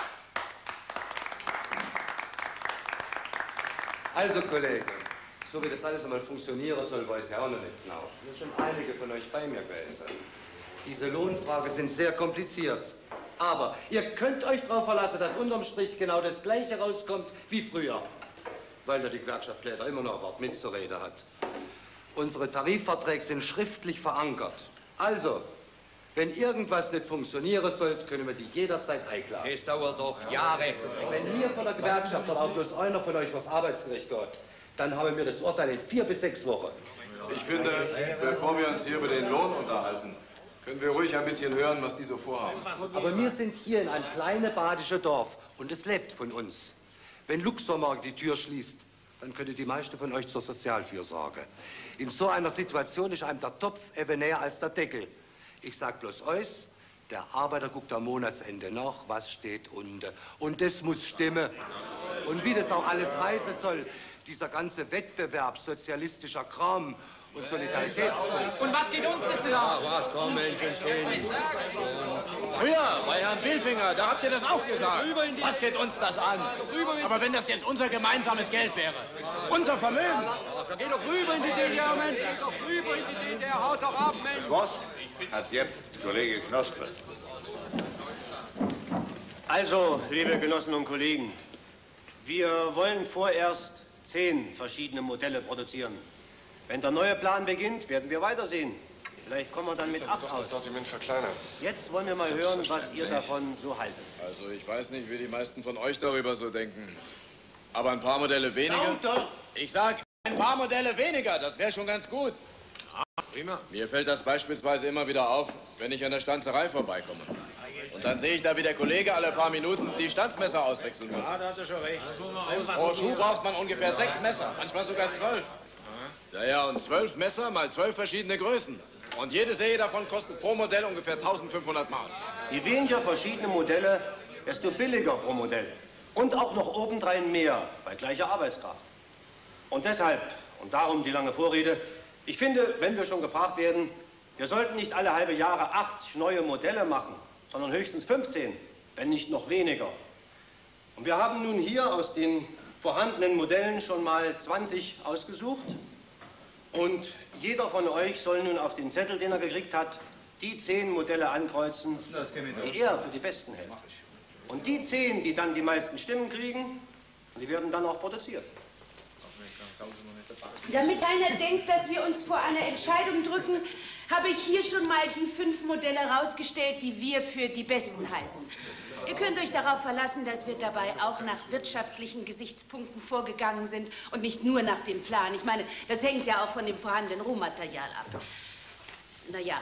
Also, Kollegen, so wie das alles einmal funktionieren soll, weiß ich auch noch nicht genau. Es sind schon einige von euch bei mir gewesen. Diese Lohnfragen sind sehr kompliziert. Aber ihr könnt euch darauf verlassen, dass unterm Strich genau das Gleiche rauskommt wie früher. Weil da die Gewerkschaft leider immer noch ein Wort mitzureden hat. Unsere Tarifverträge sind schriftlich verankert. Also, wenn irgendwas nicht funktionieren sollte, können wir die jederzeit einklagen.
Es dauert doch Jahre.
Wenn mir von der Gewerkschaft oder auch bloß einer von euch vors Arbeitsgericht geht, dann haben wir das Urteil in 4 bis 6 Wochen.
Ich finde, bevor wir uns hier über den Lohn unterhalten, können wir ruhig ein bisschen hören, was die so vorhaben.
Aber wir sind hier in einem kleinen badischen Dorf und es lebt von uns. Wenn Luxemburg die Tür schließt, dann können die meisten von euch zur Sozialfürsorge. In so einer Situation ist einem der Topf eben näher als der Deckel. Ich sag bloß euch, der Arbeiter guckt am Monatsende nach, was steht unten. Und das muss stimmen. Und wie das auch alles heißen soll, dieser ganze Wettbewerb, sozialistischer Kram und Solidaritätsfonds.
Und was geht uns das denn an?
Was, komm, Menschen,
Früher, bei Herrn Bilfinger, da habt ihr das auch gesagt. Was geht uns das an? Aber wenn das jetzt unser gemeinsames Geld wäre, unser Vermögen.
Geh doch rüber in die DDR, Mensch. Geh doch rüber in die DDR. Haut doch ab, Mensch.
Das Wort hat jetzt Kollege Knospe.
Also, liebe Genossen und Kollegen,
Wir wollen vorerst 10 verschiedene Modelle produzieren. Wenn der neue Plan beginnt, werden wir weitersehen. Vielleicht kommen wir dann mit 8 aus.
Das Sortiment verkleinern.
Jetzt wollen wir mal hören, was ihr davon so haltet.
Also ich weiß nicht, wie die meisten von euch darüber so denken. Aber ein paar Modelle weniger.
Lauter!
Ich sag, ein paar Modelle weniger, das wäre schon ganz gut.
Ja, prima.
Mir fällt das beispielsweise immer wieder auf, wenn ich an der Stanzerei vorbeikomme. Und dann sehe ich da, wie der Kollege alle paar Minuten die Stanzmesser auswechseln muss.
Ja, da hat er schon recht.
Pro Schuh braucht man ungefähr 6 Messer, manchmal sogar 12. Ja, und 12 Messer mal 12 verschiedene Größen. Und jede Säge davon kostet pro Modell ungefähr 1500 Mark.
Je weniger verschiedene Modelle, desto billiger pro Modell. Und auch noch obendrein mehr bei gleicher Arbeitskraft. Und deshalb, und darum die lange Vorrede, ich finde, wenn wir schon gefragt werden, wir sollten nicht alle halbe Jahre 80 neue Modelle machen, sondern höchstens 15, wenn nicht noch weniger. Und wir haben nun hier aus den vorhandenen Modellen schon mal 20 ausgesucht. Und jeder von euch soll nun auf den Zettel, den er gekriegt hat, die 10 Modelle ankreuzen, die er für die besten hält. Und die 10, die dann die meisten Stimmen kriegen, die werden dann auch produziert.
Damit keiner denkt, dass wir uns vor einer Entscheidung drücken, habe ich hier schon mal die 5 Modelle rausgestellt, die wir für die besten halten. Ihr könnt euch darauf verlassen, dass wir dabei auch nach wirtschaftlichen Gesichtspunkten vorgegangen sind und nicht nur nach dem Plan. Ich meine, das hängt ja auch von dem vorhandenen Rohmaterial ab. Naja.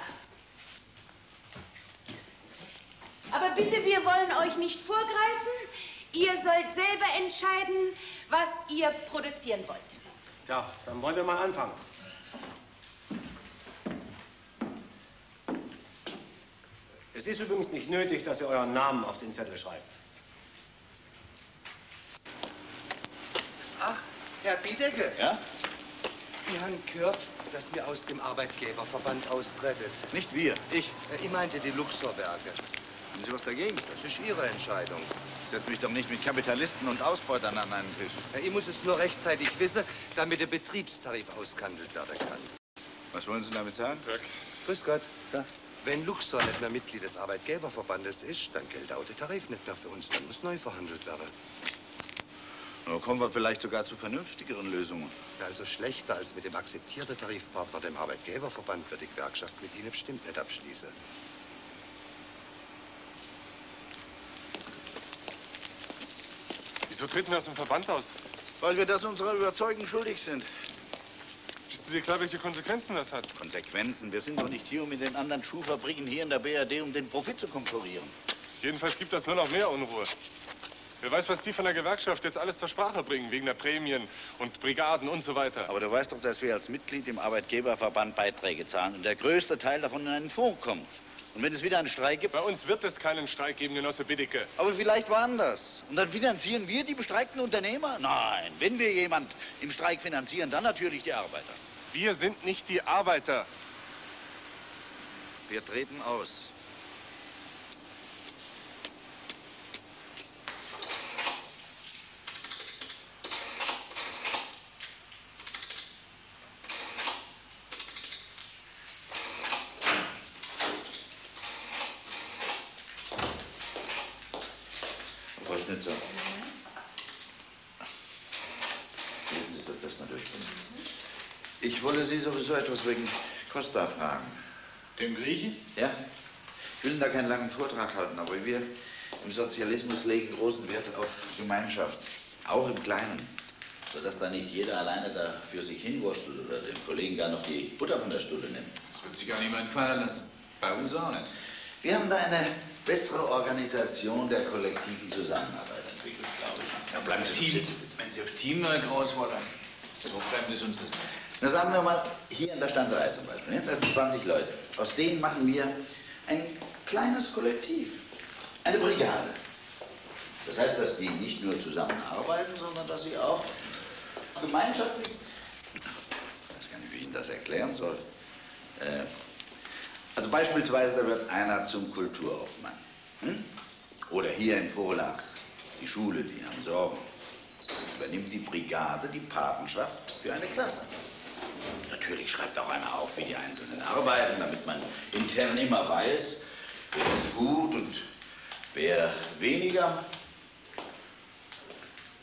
Aber bitte, wir wollen euch nicht vorgreifen. Ihr sollt selber entscheiden, was ihr produzieren wollt.
Ja, dann wollen wir mal anfangen. Es ist übrigens nicht nötig, dass ihr euren Namen auf den Zettel schreibt.
Ach, Herr Biedecke.
Ja?
Wir haben gehört, dass wir aus dem Arbeitgeberverband austretet.
Nicht wir, ich.
Ich meinte die Luxorwerke.
Haben Sie was dagegen?
Das ist Ihre Entscheidung.
Ich setze mich doch nicht mit Kapitalisten und Ausbeutern an einen Tisch.
Ja, ich muss es nur rechtzeitig wissen, damit der Betriebstarif ausgehandelt werden kann.
Was wollen Sie damit sagen?
Dirk.
Grüß Gott. Ja. Wenn Luxor nicht mehr Mitglied des Arbeitgeberverbandes ist, dann gilt auch der Tarif nicht mehr für uns. Dann muss neu verhandelt werden.
Oder kommen wir vielleicht sogar zu vernünftigeren Lösungen?
Ja, also schlechter als mit dem akzeptierten Tarifpartner, dem Arbeitgeberverband, wird die Gewerkschaft mit Ihnen bestimmt nicht abschließen.
Wieso treten wir aus dem Verband aus?
Weil wir das unserer Überzeugung schuldig sind.
Bist du dir klar, welche Konsequenzen das hat?
Konsequenzen? Wir sind doch nicht hier, um in den anderen Schuhfabriken hier in der BRD, um den Profit zu konkurrieren.
Jedenfalls gibt das nur noch mehr Unruhe. Wer weiß, was die von der Gewerkschaft jetzt alles zur Sprache bringen, wegen der Prämien und Brigaden und so weiter.
Aber du weißt doch, dass wir als Mitglied im Arbeitgeberverband Beiträge zahlen und der größte Teil davon in einen Fonds kommt. Und wenn es wieder einen Streik gibt...
Bei uns wird es keinen Streik geben, Genosse Biedecke.
Aber vielleicht woanders. Und dann finanzieren wir die bestreikten Unternehmer? Nein, wenn wir jemand im Streik finanzieren, dann natürlich die Arbeiter.
Wir sind nicht die Arbeiter.
Wir treten aus. Frau Schnitzer, lesen Sie das natürlich. Ich wolle Sie sowieso etwas wegen Costa fragen.
Dem Griechen?
Ja. Ich will da keinen langen Vortrag halten, aber wir im Sozialismus legen großen Wert auf Gemeinschaft, auch im Kleinen. Sodass da nicht jeder alleine da für sich hinwurschtelt oder dem Kollegen gar noch die Butter von der Stulle nimmt.
Das wird sich gar niemand gefallen lassen. Bei uns auch nicht.
Wir haben da eine bessere Organisation der kollektiven Zusammenarbeit entwickelt, glaube ich.
Ja, bleiben Sie Team. Wenn Sie auf Team groß wollen, so fremd ist uns das nicht.
Na, sagen wir mal, hier in der Stanzerei zum Beispiel, ne? Das sind 20 Leute. Aus denen machen wir ein kleines Kollektiv, eine Brigade. Das heißt, dass die nicht nur zusammenarbeiten, sondern dass sie auch gemeinschaftlich... Ich weiß gar nicht, wie ich Ihnen das erklären soll. Also beispielsweise, da wird einer zum Kulturobmann. Hm? Oder hier in Vorlach, die Schule, die haben Sorgen. Übernimmt die Brigade die Patenschaft für eine Klasse. Natürlich schreibt auch einer auf, wie die Einzelnen arbeiten, damit man intern immer weiß, wer ist gut und wer weniger.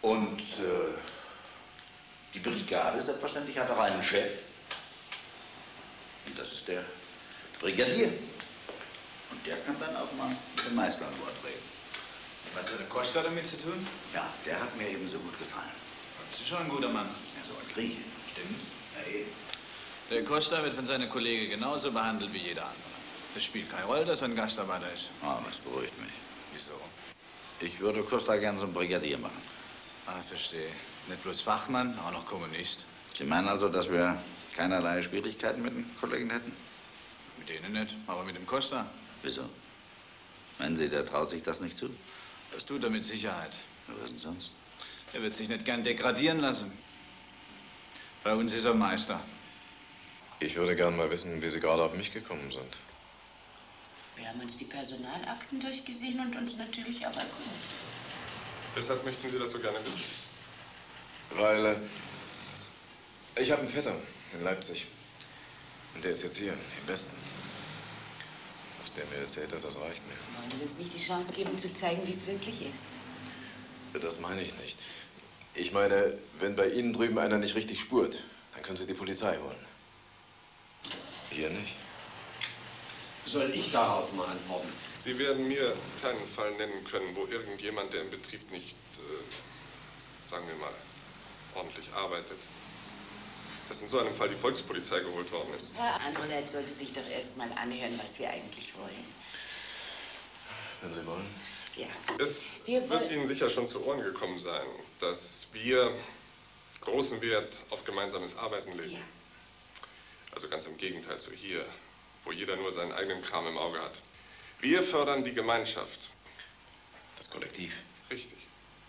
Und die Brigade, selbstverständlich, hat auch einen Chef. Und das ist der Brigadier. Und der kann dann auch mal mit dem Meister an Bord reden.
Was hat der Costa damit zu tun?
Ja, der hat mir ebenso gut gefallen.
Das ist schon ein guter Mann.
Ja, so ein Grieche.
Stimmt.
Ja, eben.
Der Costa wird von seinen Kollegen genauso behandelt wie jeder andere. Das spielt keine Rolle, dass er ein Gastarbeiter ist.
Ah, das beruhigt mich.
Wieso?
Ich würde Costa gern zum Brigadier machen.
Ah, verstehe. Nicht bloß Fachmann, auch noch Kommunist.
Sie meinen also, dass wir keinerlei Schwierigkeiten mit den Kollegen hätten?
Mit denen nicht, aber mit dem Costa.
Wieso? Meinen Sie, der traut sich das nicht zu?
Das tut er mit Sicherheit.
Was denn sonst?
Er wird sich nicht gern degradieren lassen. Bei uns ist er Meister.
Ich würde gern mal wissen, wie Sie gerade auf mich gekommen sind.
Wir haben uns die Personalakten durchgesehen und uns natürlich auch erkundigt.
Weshalb möchten Sie das so gerne wissen?
Weil ich habe einen Vetter in Leipzig. Und der ist jetzt hier, im Westen. Was der mir erzählt hat, das reicht mir.
Wollen Sie uns nicht die Chance geben, zu zeigen, wie es wirklich ist?
Das meine ich nicht. Ich meine, wenn bei Ihnen drüben einer nicht richtig spurt, dann können Sie die Polizei holen. Hier nicht.
Soll ich darauf mal antworten?
Sie werden mir keinen Fall nennen können, wo irgendjemand, der im Betrieb nicht, sagen wir mal, ordentlich arbeitet, dass in so einem Fall die Volkspolizei geholt worden ist.
Herr Androleit sollte sich doch erst mal anhören, was wir eigentlich wollen.
Wenn Sie wollen.
Ja.
Es wird Ihnen sicher schon zu Ohren gekommen sein, dass wir großen Wert auf gemeinsames Arbeiten legen.
Ja.
Also ganz im Gegenteil zu hier, wo jeder nur seinen eigenen Kram im Auge hat. Wir fördern die Gemeinschaft.
Das Kollektiv.
Richtig.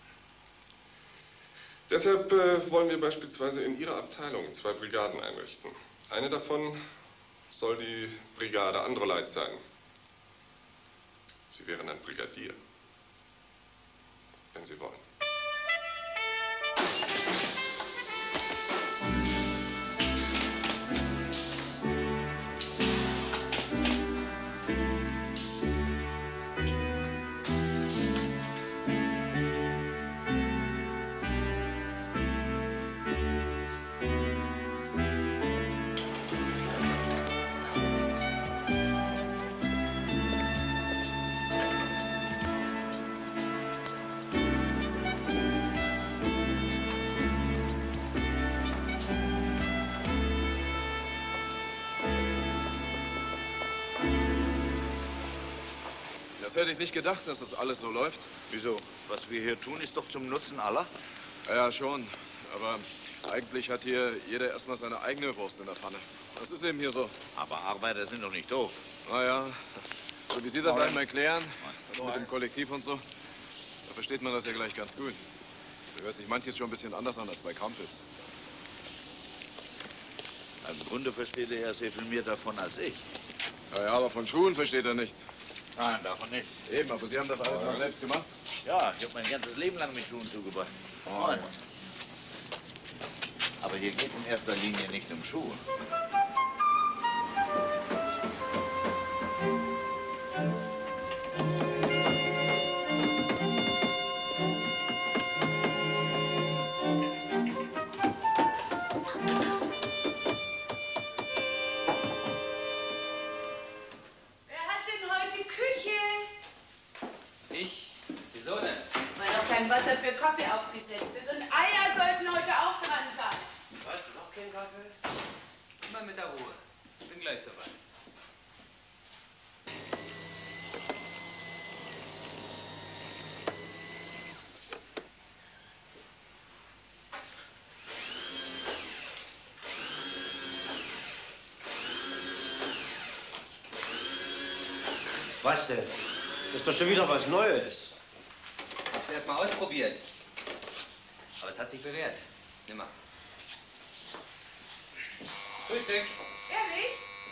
Deshalb wollen wir beispielsweise in Ihrer Abteilung 2 Brigaden einrichten. Eine davon soll die Brigade Androleit sein. Sie wären ein Brigadier, wenn Sie wollen.
Das hätte ich nicht gedacht, dass das alles so läuft.
Wieso? Was wir hier tun, ist doch zum Nutzen aller.
Ja, schon. Aber eigentlich hat hier jeder erstmal seine eigene Wurst in der Pfanne. Das ist eben hier so.
Aber Arbeiter sind doch nicht doof.
Naja, so wie Sie das einem erklären, das mit dem Kollektiv und so, da versteht man das ja gleich ganz gut. Da hört sich manches schon ein bisschen anders an als bei Krampels.
Im Grunde versteht er ja sehr viel mehr davon als ich.
Ja, aber von Schuhen versteht er nichts.
Nein, davon nicht.
Eben, aber Sie haben das alles mal selbst gemacht?
Ja, ich habe mein ganzes Leben lang mit Schuhen zugebracht. Moin. Aber hier geht es in erster Linie nicht um Schuhe.
Wasser für Kaffee aufgesetzt ist. Und Eier sollten heute auch dran sein.
Was? Noch kein Kaffee?
Immer mit der Ruhe. Ich bin gleich soweit.
Was denn? Das ist doch schon wieder was Neues.
Ich hab's erst mal ausprobiert. Aber es hat sich bewährt. Nimm mal. Frühstück.
Ehrlich?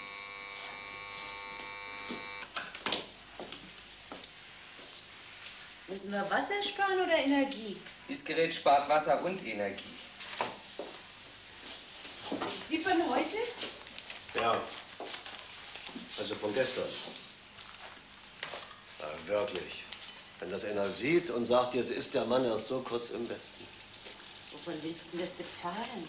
Müssen wir Wasser sparen oder Energie?
Dieses Gerät spart Wasser und Energie.
Ist sie von heute?
Ja. Also von gestern.
Ja, wirklich. Wenn das einer sieht und sagt, jetzt ist der Mann erst so kurz im Westen.
Wovon willst du denn das bezahlen?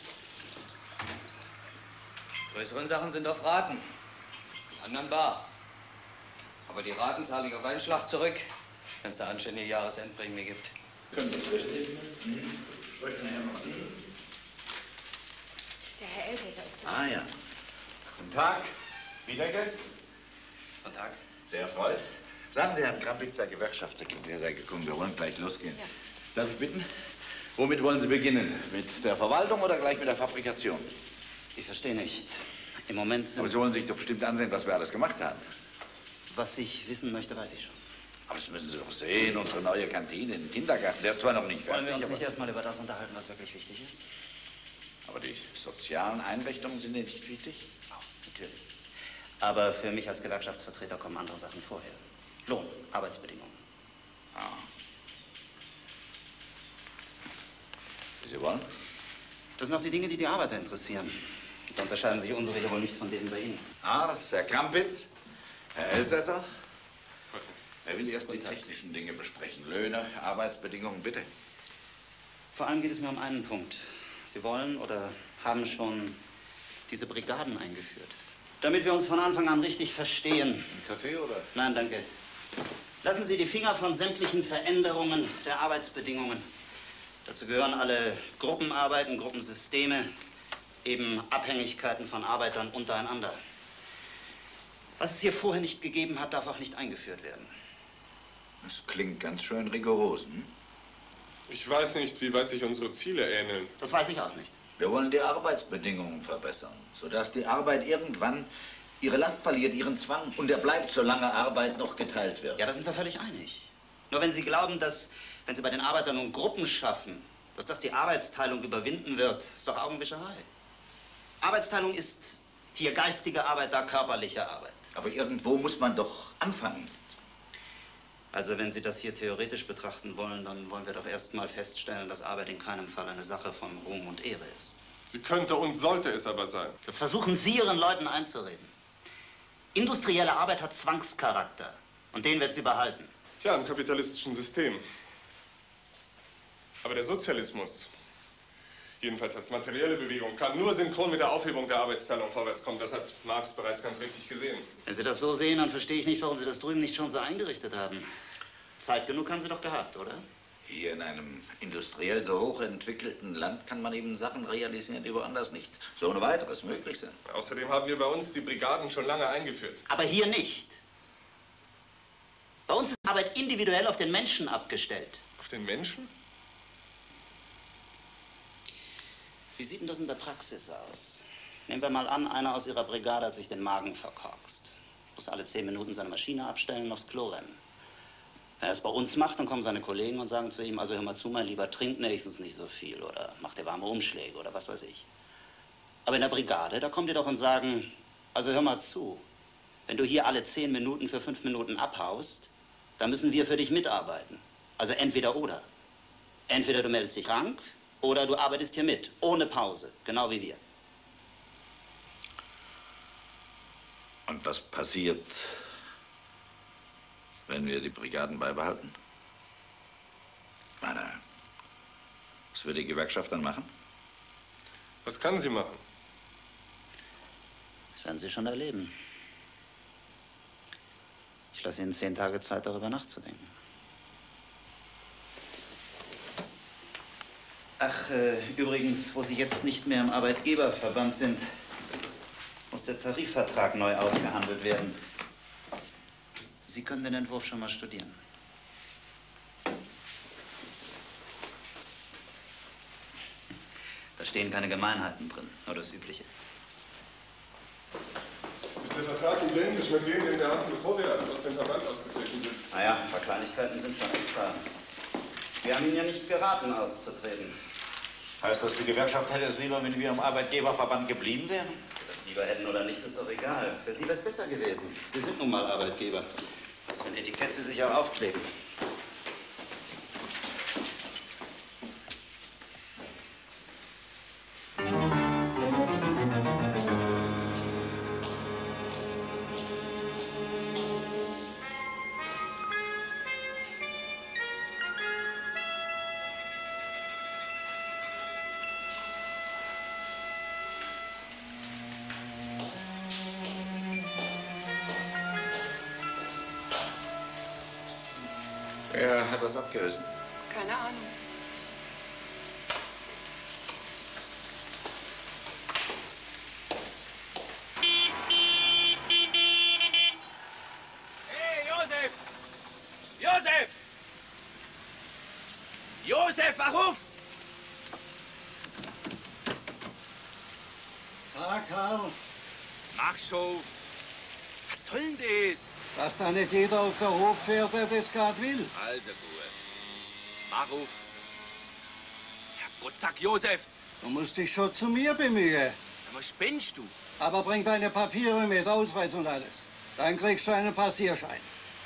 Größeren Sachen sind auf Raten, die anderen bar. Aber die Raten zahle ich auf einen Schlag zurück, wenn es eine anständige Jahresendprämie gibt.
Können Sie richtig?
Der Herr Elsässer ist da.
Ah ja. Guten Tag. Wiedecke? Guten Tag. Sehr erfreut. Sagen Sie, Herrn Krampitz, der Gewerkschaftssekretär, sei gekommen. Wir wollen gleich losgehen. Ja. Darf ich bitten? Womit wollen Sie beginnen? Mit der Verwaltung oder gleich mit der Fabrikation?
Ich verstehe nicht. Im Moment sind...
Aber Sie wollen sich doch bestimmt ansehen, was wir alles gemacht haben.
Was ich wissen möchte, weiß ich schon.
Aber das müssen Sie doch sehen, unsere neue Kantine im Kindergarten. Der ist zwar noch nicht fertig,
Wollen wir uns
aber...
nicht erstmal über das unterhalten, was wirklich wichtig ist?
Aber die sozialen Einrichtungen sind Ihnen nicht wichtig?
Auch, natürlich. Aber für mich als Gewerkschaftsvertreter kommen andere Sachen vorher. Lohn, Arbeitsbedingungen.
Ah. Wie Sie wollen?
Das sind auch die Dinge, die die Arbeiter interessieren. Da unterscheiden sich unsere hier wohl nicht von denen bei Ihnen.
Ah, das ist Herr Krampitz, Herr Elsässer. Er will erst die technischen Dinge besprechen. Löhne, Arbeitsbedingungen, bitte.
Vor allem geht es mir um einen Punkt. Sie wollen oder haben schon diese Brigaden eingeführt. Damit wir uns von Anfang an richtig verstehen.
Ein Kaffee oder?
Nein, danke. Lassen Sie die Finger von sämtlichen Veränderungen der Arbeitsbedingungen. Dazu gehören alle Gruppenarbeiten, Gruppensysteme, eben Abhängigkeiten von Arbeitern untereinander. Was es hier vorher nicht gegeben hat, darf auch nicht eingeführt werden.
Das klingt ganz schön rigoros, hm?
Ich weiß nicht, wie weit sich unsere Ziele ähneln.
Das weiß ich auch nicht.
Wir wollen die Arbeitsbedingungen verbessern, sodass die Arbeit irgendwann ihre Last verliert, ihren Zwang. Und er bleibt, solange Arbeit noch geteilt wird.
Ja, da sind wir völlig einig. Nur wenn Sie glauben, dass, wenn Sie bei den Arbeitern nun Gruppen schaffen, dass das die Arbeitsteilung überwinden wird, ist doch Augenwischerei. Arbeitsteilung ist hier geistige Arbeit, da körperliche Arbeit.
Aber irgendwo muss man doch anfangen.
Also wenn Sie das hier theoretisch betrachten wollen, dann wollen wir doch erst mal feststellen, dass Arbeit in keinem Fall eine Sache von Ruhm und Ehre ist.
Sie könnte und sollte es aber sein.
Das versuchen Sie Ihren Leuten einzureden. Industrielle Arbeit hat Zwangscharakter und den wird sie behalten.
Ja, im kapitalistischen System. Aber der Sozialismus, jedenfalls als materielle Bewegung, kann nur synchron mit der Aufhebung der Arbeitsteilung vorwärts kommen. Das hat Marx bereits ganz richtig gesehen.
Wenn Sie das so sehen, dann verstehe ich nicht, warum Sie das drüben nicht schon so eingerichtet haben. Zeit genug haben Sie doch gehabt, oder?
Hier in einem industriell so hochentwickelten Land kann man eben Sachen realisieren, die woanders nicht so ohne weiteres möglich sind.
Außerdem haben wir bei uns die Brigaden schon lange eingeführt.
Aber hier nicht. Bei uns ist Arbeit individuell auf den Menschen abgestellt.
Auf den Menschen?
Wie sieht denn das in der Praxis aus? Nehmen wir mal an, einer aus Ihrer Brigade hat sich den Magen verkorkst. Muss alle 10 Minuten seine Maschine abstellen und aufs Klo rennen. Wenn er es bei uns macht, dann kommen seine Kollegen und sagen zu ihm, also hör mal zu, mein Lieber, trink wenigstens nicht so viel oder mach dir warme Umschläge oder was weiß ich. Aber in der Brigade, da kommen die doch und sagen, also hör mal zu, wenn du hier alle 10 Minuten für 5 Minuten abhaust, dann müssen wir für dich mitarbeiten. Also entweder oder. Entweder du meldest dich krank oder du arbeitest hier mit, ohne Pause, genau wie wir.
Und was passiert, wenn wir die Brigaden beibehalten? Meine, was will die Gewerkschaft dann machen?
Was kann sie machen?
Das werden Sie schon erleben. Ich lasse Ihnen 10 Tage Zeit, darüber nachzudenken. Ach, übrigens, wo Sie jetzt nicht mehr im Arbeitgeberverband sind, muss der Tarifvertrag neu ausgehandelt werden. Sie können den Entwurf schon mal studieren. Da stehen keine Gemeinheiten drin, nur das Übliche.
Ist der Vertrag identisch mit dem, den wir hatten, bevor wir aus dem Verband ausgetreten sind?
Naja, ein paar Kleinigkeiten sind schon extra. Wir haben Ihnen ja nicht geraten, auszutreten.
Heißt das, die Gewerkschaft hätte es lieber, wenn wir im Arbeitgeberverband geblieben wären?
Das lieber hätten oder nicht, ist doch egal. Für Sie wäre es besser gewesen. Sie sind nun mal Arbeitgeber. Was für ein Etikett Sie sich auch aufkleben.
Wer hat das abgerissen?
Keine Ahnung.
Hey, Josef! Josef! Josef, wach auf!
Tag, Karl.
Mach schon auf. Was soll denn das?
Dass da nicht jeder auf der Hof fährt, der das gerade will.
Also gut. Mach auf. Herr Botzak, Josef!
Du musst dich schon zu mir bemühen.
Was spinnst du?
Aber bring deine Papiere mit, Ausweis und alles. Dann kriegst du einen Passierschein.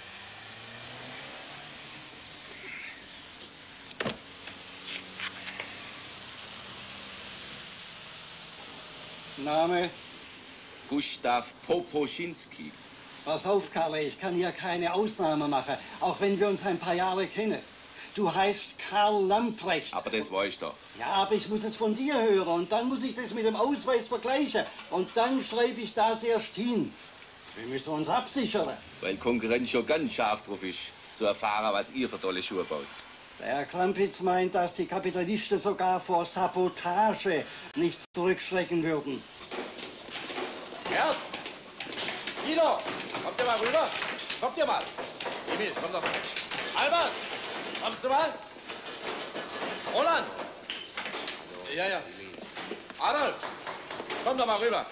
Name?
Gustav Poposchinski.
Pass auf, Karl, ich kann hier keine Ausnahme machen, auch wenn wir uns ein paar Jahre kennen. Du heißt Karl Lamprecht.
Aber das weiß ich doch.
Ja, aber ich muss es von dir hören und dann muss ich das mit dem Ausweis vergleichen. Und dann schreibe ich das erst hin. Wir müssen uns absichern.
Weil Konkurrenz schon ganz scharf drauf ist, zu erfahren, was ihr für tolle Schuhe baut.
Der Herr Klampitz meint, dass die Kapitalisten sogar vor Sabotage nicht zurückschrecken würden.
Gerd! Guido! Kommt ihr mal rüber? Kommt ihr mal! Emil, komm doch mal. Albert! Kommst du mal? Roland! Ja, ja. Adolf! Komm doch mal rüber.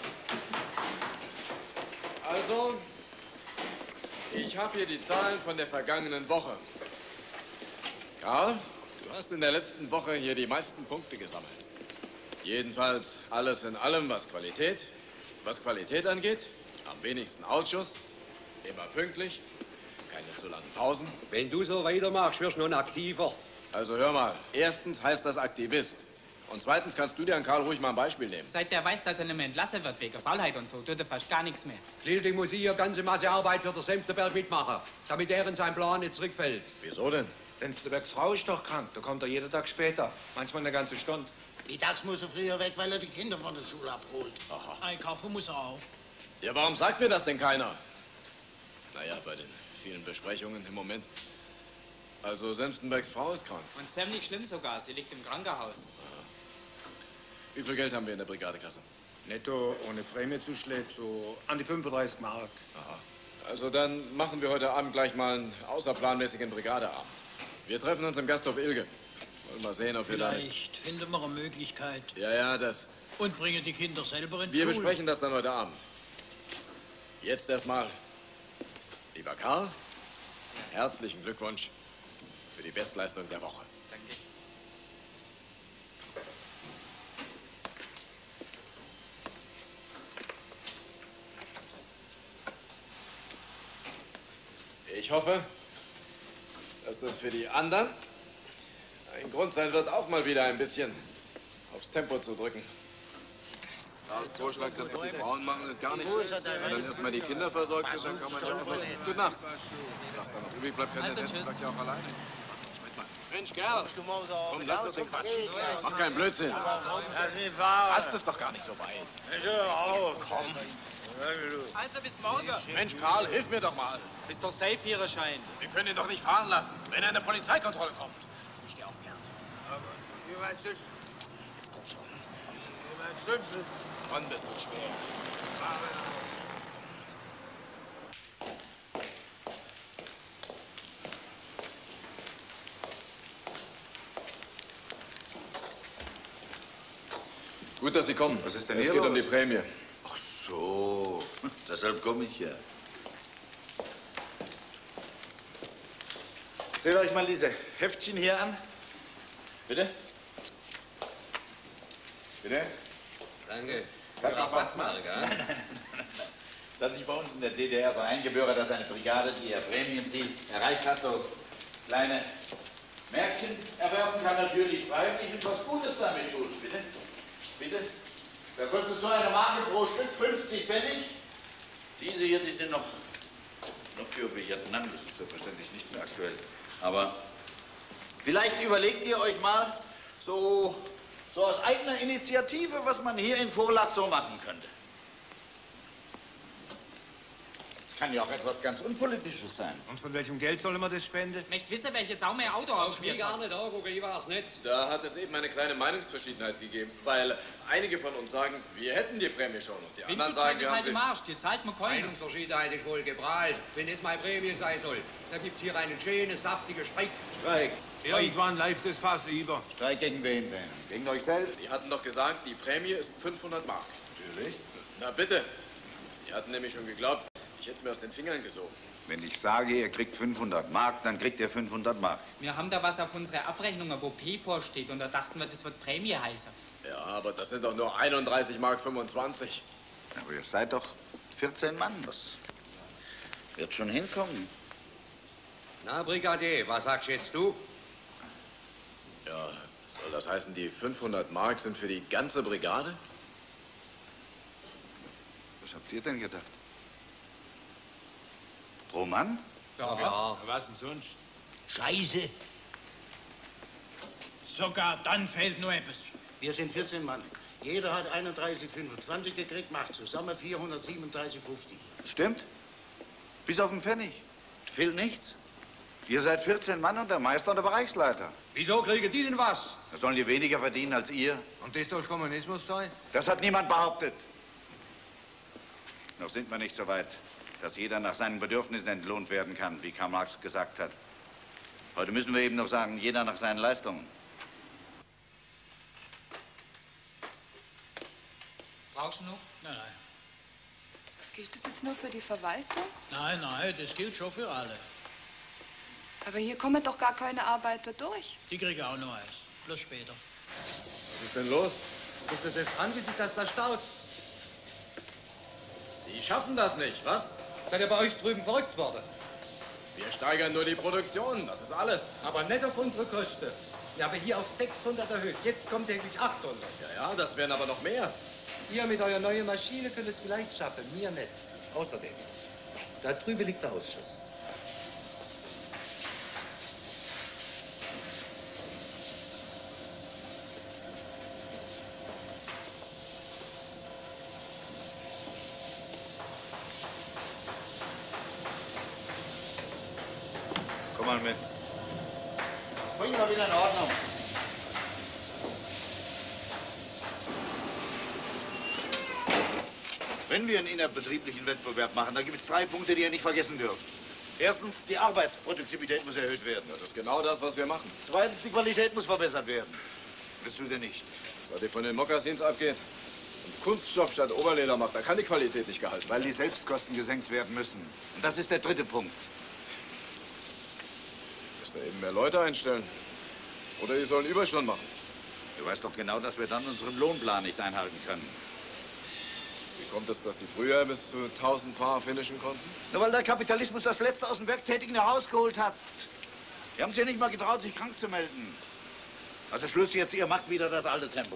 Also, ich habe hier die Zahlen von der vergangenen Woche. Karl, du hast in der letzten Woche hier die meisten Punkte gesammelt. Jedenfalls alles in allem, was Qualität angeht. Am wenigsten Ausschuss, immer pünktlich, keine zu langen Pausen.
Wenn du so weitermachst, wirst du noch aktiver.
Also hör mal, erstens heißt das Aktivist. Und zweitens kannst du dir an Karl ruhig mal ein Beispiel nehmen.
Seit der weiß, dass er nicht mehr entlassen wird wegen Faulheit und so, tut er fast gar nichts mehr.
Schließlich muss ich hier ganze Masse Arbeit für den Senftenberg mitmachen, damit er in seinen Plan nicht zurückfällt.
Wieso denn?
Senftenbergs Frau ist doch krank. Da kommt er jeden Tag später. Manchmal eine ganze Stunde.
Mittags muss er früher weg, weil er die Kinder von der Schule abholt.
Aha.
Einkaufen muss er auch.
Ja, warum sagt mir das denn keiner? Naja, bei den vielen Besprechungen im Moment. Also Senftenbergs Frau ist krank.
Und ziemlich schlimm sogar, sie liegt im Krankenhaus.
Wie viel Geld haben wir in der Brigadekasse?
Netto, ohne Prämiezuschläge, so an die 35 Mark.
Aha. Also dann machen wir heute Abend gleich mal einen außerplanmäßigen Brigadeabend. Wir treffen uns im Gasthof Ilge. Wollen mal sehen, ob wir da...
Vielleicht finden wir eine Möglichkeit.
Ja, das...
Und bringen die Kinder selber in
Wir
Schule.
besprechen das dann heute Abend. Jetzt erstmal, lieber Karl, herzlichen Glückwunsch für die Bestleistung der Woche.
Danke.
Ich hoffe, dass das für die anderen ein Grund sein wird, auch mal wieder ein bisschen aufs Tempo zu drücken. Karls Vorschlag, dass das die Frauen machen, ist gar nicht schlecht. Wenn dann erstmal die Kinder versorgt sind, dann kann man ja auch mal... Gute Nacht. Was dann noch übrig bleibt, kann der Senftenberg ja auch alleine. Mensch, Kerl, komm, lass doch den Quatsch. Mach keinen Blödsinn. Hast es doch gar nicht so weit. Komm.
Also bis morgen.
Mensch, Karl, hilf mir doch mal.
Ist doch safe, Führerschein.
Wir können ihn doch nicht fahren lassen, wenn er in eine Polizeikontrolle kommt. Komm, steh auf, Gerd.
Aber wie weit ist...
Jetzt komm schon.
Wie weit ist es?
Mann, das wird schwer. Gut, dass Sie kommen.
Was ist denn
Es
hier
geht um die
los?
Prämie.
Ach so, deshalb komme ich ja. Seht euch mal diese Heftchen hier an. Bitte? Bitte?
Danke.
Das hat sich das hat sich bei uns in der DDR so eingebürgert, dass eine Brigade, die ihr Prämienziel erreicht hat, so kleine Märkchen erwerben kann, natürlich freiwillig und was Gutes damit tut. Bitte? Bitte? Da kostet so eine Marke pro Stück 50 Pfennig. Diese hier, die sind noch für Vietnam, das ist selbstverständlich nicht mehr aktuell. Aber vielleicht überlegt ihr euch mal so aus eigener Initiative, was man hier in Vorlach so machen könnte.
Kann ja auch etwas ganz Unpolitisches sein.
Und von welchem Geld soll man das spenden?
Möcht wissen, welche Sau mehr Auto ausschmiert
gar
hat?
nicht auch, okay, war's nicht. Da hat es eben eine kleine Meinungsverschiedenheit gegeben, weil einige von uns sagen, wir hätten die Prämie schon und die anderen sagen, wir haben
halt im Arsch, die zahlt mir keine.
Meinungsverschiedenheit ist wohl geprahlt. Wenn es meine Prämie sein soll, dann gibt's hier einen schönen, saftigen Streik.
Streik.
Irgendwann läuft das Fass über.
Streik gegen wen denn? Gegen euch selbst?
Die hatten doch gesagt, die Prämie ist 500 Mark.
Natürlich.
Na bitte. Die hatten nämlich schon geglaubt, ich hätte es mir aus den Fingern gesogen.
Wenn ich sage, ihr kriegt 500 Mark, dann kriegt ihr 500 Mark.
Wir haben da was auf unsere Abrechnung, wo P vorsteht, und da dachten wir, das wird Prämie heißen.
Ja, aber das sind doch nur 31 Mark 25.
Aber ihr seid doch 14 Mann. Das wird schon hinkommen.
Na, Brigadier, was sagst jetzt du?
Ja, soll das heißen, die 500 Mark sind für die ganze Brigade?
Was habt ihr denn gedacht? Pro Mann?
Ja.
Was denn sonst?
Scheiße.
Sogar dann fehlt nur etwas.
Wir sind 14 Mann. Jeder hat 31,25 gekriegt, macht zusammen 437,50.
Stimmt. Bis auf den Pfennig. Fehlt nichts. Ihr seid 14 Mann und der Meister und der Bereichsleiter.
Wieso kriegen die denn was?
Da sollen die weniger verdienen als ihr.
Und das soll Kommunismus sein?
Das hat niemand behauptet. Noch sind wir nicht so weit, dass jeder nach seinen Bedürfnissen entlohnt werden kann, wie Karl Marx gesagt hat. Heute müssen wir eben noch sagen, jeder nach seinen Leistungen.
Brauchst du noch?
Nein, nein.
Gilt das jetzt nur für die Verwaltung?
Nein, nein, das gilt schon für alle.
Aber hier kommen doch gar keine Arbeiter durch.
Die kriegen auch noch eins. Bloß später.
Was ist denn los?
Guckt euch das an, wie sich das da staut.
Die schaffen das nicht, was?
Seid ihr bei euch drüben verrückt worden?
Wir steigern nur die Produktion, das ist alles.
Aber nicht auf unsere Kosten. Wir haben hier auf 600 erhöht. Jetzt kommt täglich 800.
Ja, das wären aber noch mehr.
Ihr mit eurer neuen Maschine könnt es vielleicht schaffen, mir nicht. Außerdem, da drüben liegt der Ausschuss.
Komm mal mit.
Das bringen wir wieder in Ordnung.
Wenn wir einen innerbetrieblichen Wettbewerb machen, dann gibt es 3 Punkte, die ihr nicht vergessen dürft. Erstens, die Arbeitsproduktivität muss erhöht werden.
Ja, das ist genau das, was wir machen.
Zweitens, die Qualität muss verbessert werden. Das tut ihr nicht.
Seit ihr von den Mokassins abgeht und Kunststoff statt Oberleder macht, da kann die Qualität nicht gehalten
Weil die Selbstkosten gesenkt werden müssen. Und das ist der 3. Punkt.
Müsst ihr eben mehr Leute einstellen. Oder die sollen Überstunden machen.
Du weißt doch genau, dass wir dann unseren Lohnplan nicht einhalten können.
Wie kommt es, dass die früher bis zu 1000 Paar finishen konnten?
Nur weil der Kapitalismus das Letzte aus dem Werktätigen herausgeholt hat. Die haben sich ja nicht mal getraut, sich krank zu melden. Also Schluss jetzt, ihr macht wieder das alte Tempo.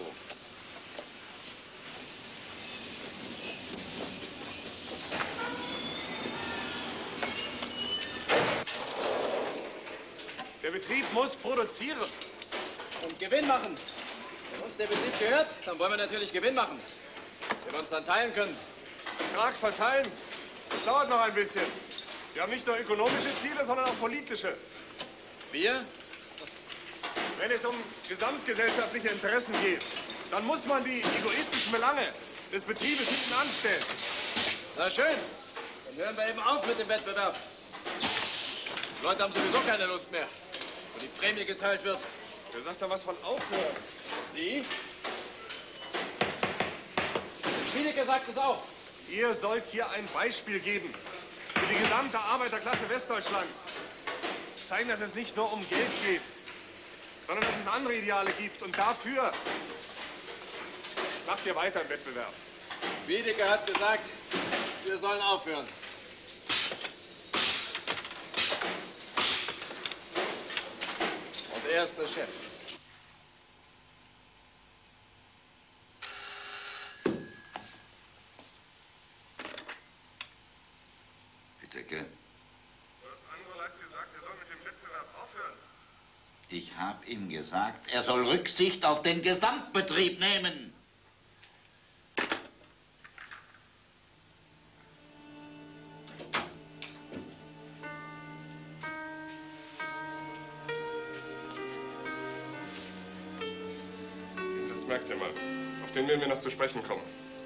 Der Betrieb muss produzieren.
Und Gewinn machen. Wenn uns der Betrieb gehört, dann wollen wir natürlich Gewinn machen. Wenn wir uns dann teilen können.
Ertrag verteilen, das dauert noch ein bisschen. Wir haben nicht nur ökonomische Ziele, sondern auch politische.
Wir?
Wenn es um gesamtgesellschaftliche Interessen geht, dann muss man die egoistischen Belange des Betriebes hinten anstellen.
Na schön, dann hören wir eben auf mit dem Wettbewerb. Die Leute haben sowieso keine Lust mehr, wo die Prämie geteilt wird.
Wer sagt da was von aufhören?
Sie? Schiedecke sagt es auch.
Ihr sollt hier ein Beispiel geben für die gesamte Arbeiterklasse Westdeutschlands. Zeigen, dass es nicht nur um Geld geht, sondern dass es andere Ideale gibt. Und dafür macht ihr weiter im Wettbewerb.
Wiedeke hat gesagt, wir sollen aufhören. Und er ist der Chef.
Wiedeke. Ich habe ihm gesagt, er soll Rücksicht auf den Gesamtbetrieb nehmen.
Das merkt ihr mal. Auf den werden wir noch zu sprechen kommen.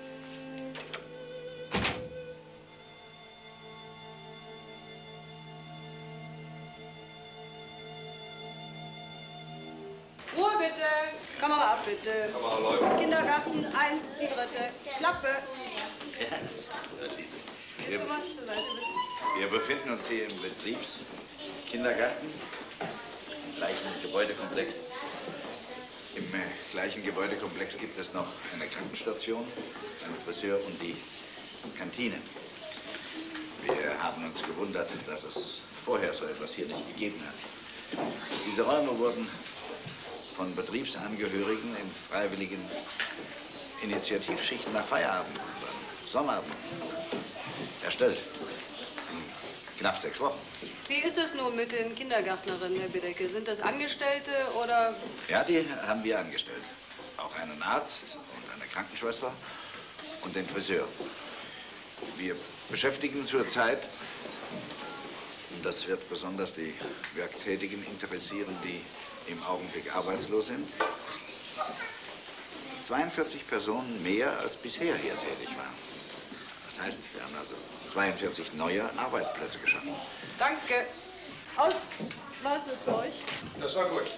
Ruhe bitte. Kamera ab, bitte.
Kamera läuft.
Kindergarten 1, die dritte. Klappe.
Ja,
Gehst du mal zur Seite, bitte.
wir befinden uns hier im Betriebskindergarten, im gleichen Gebäudekomplex. Im gleichen Gebäudekomplex gibt es noch eine Krankenstation, einen Friseur und die Kantine. Wir haben uns gewundert, dass es vorher so etwas hier nicht gegeben hat. Diese Räume wurden von Betriebsangehörigen in freiwilligen Initiativschichten nach Feierabend und am Sonnabend erstellt. In knapp 6 Wochen.
Wie ist das nun mit den Kindergärtnerinnen, Herr Bedecke? Sind das Angestellte oder...
Ja, die haben wir angestellt. Auch einen Arzt und eine Krankenschwester und den Friseur. Wir beschäftigen zurzeit, und das wird besonders die Werktätigen interessieren, die im Augenblick arbeitslos sind, 42 Personen mehr als bisher hier tätig waren. Das heißt, wir haben also 42 neue Arbeitsplätze geschaffen.
Danke. Aus war es das für euch?
Das war gut.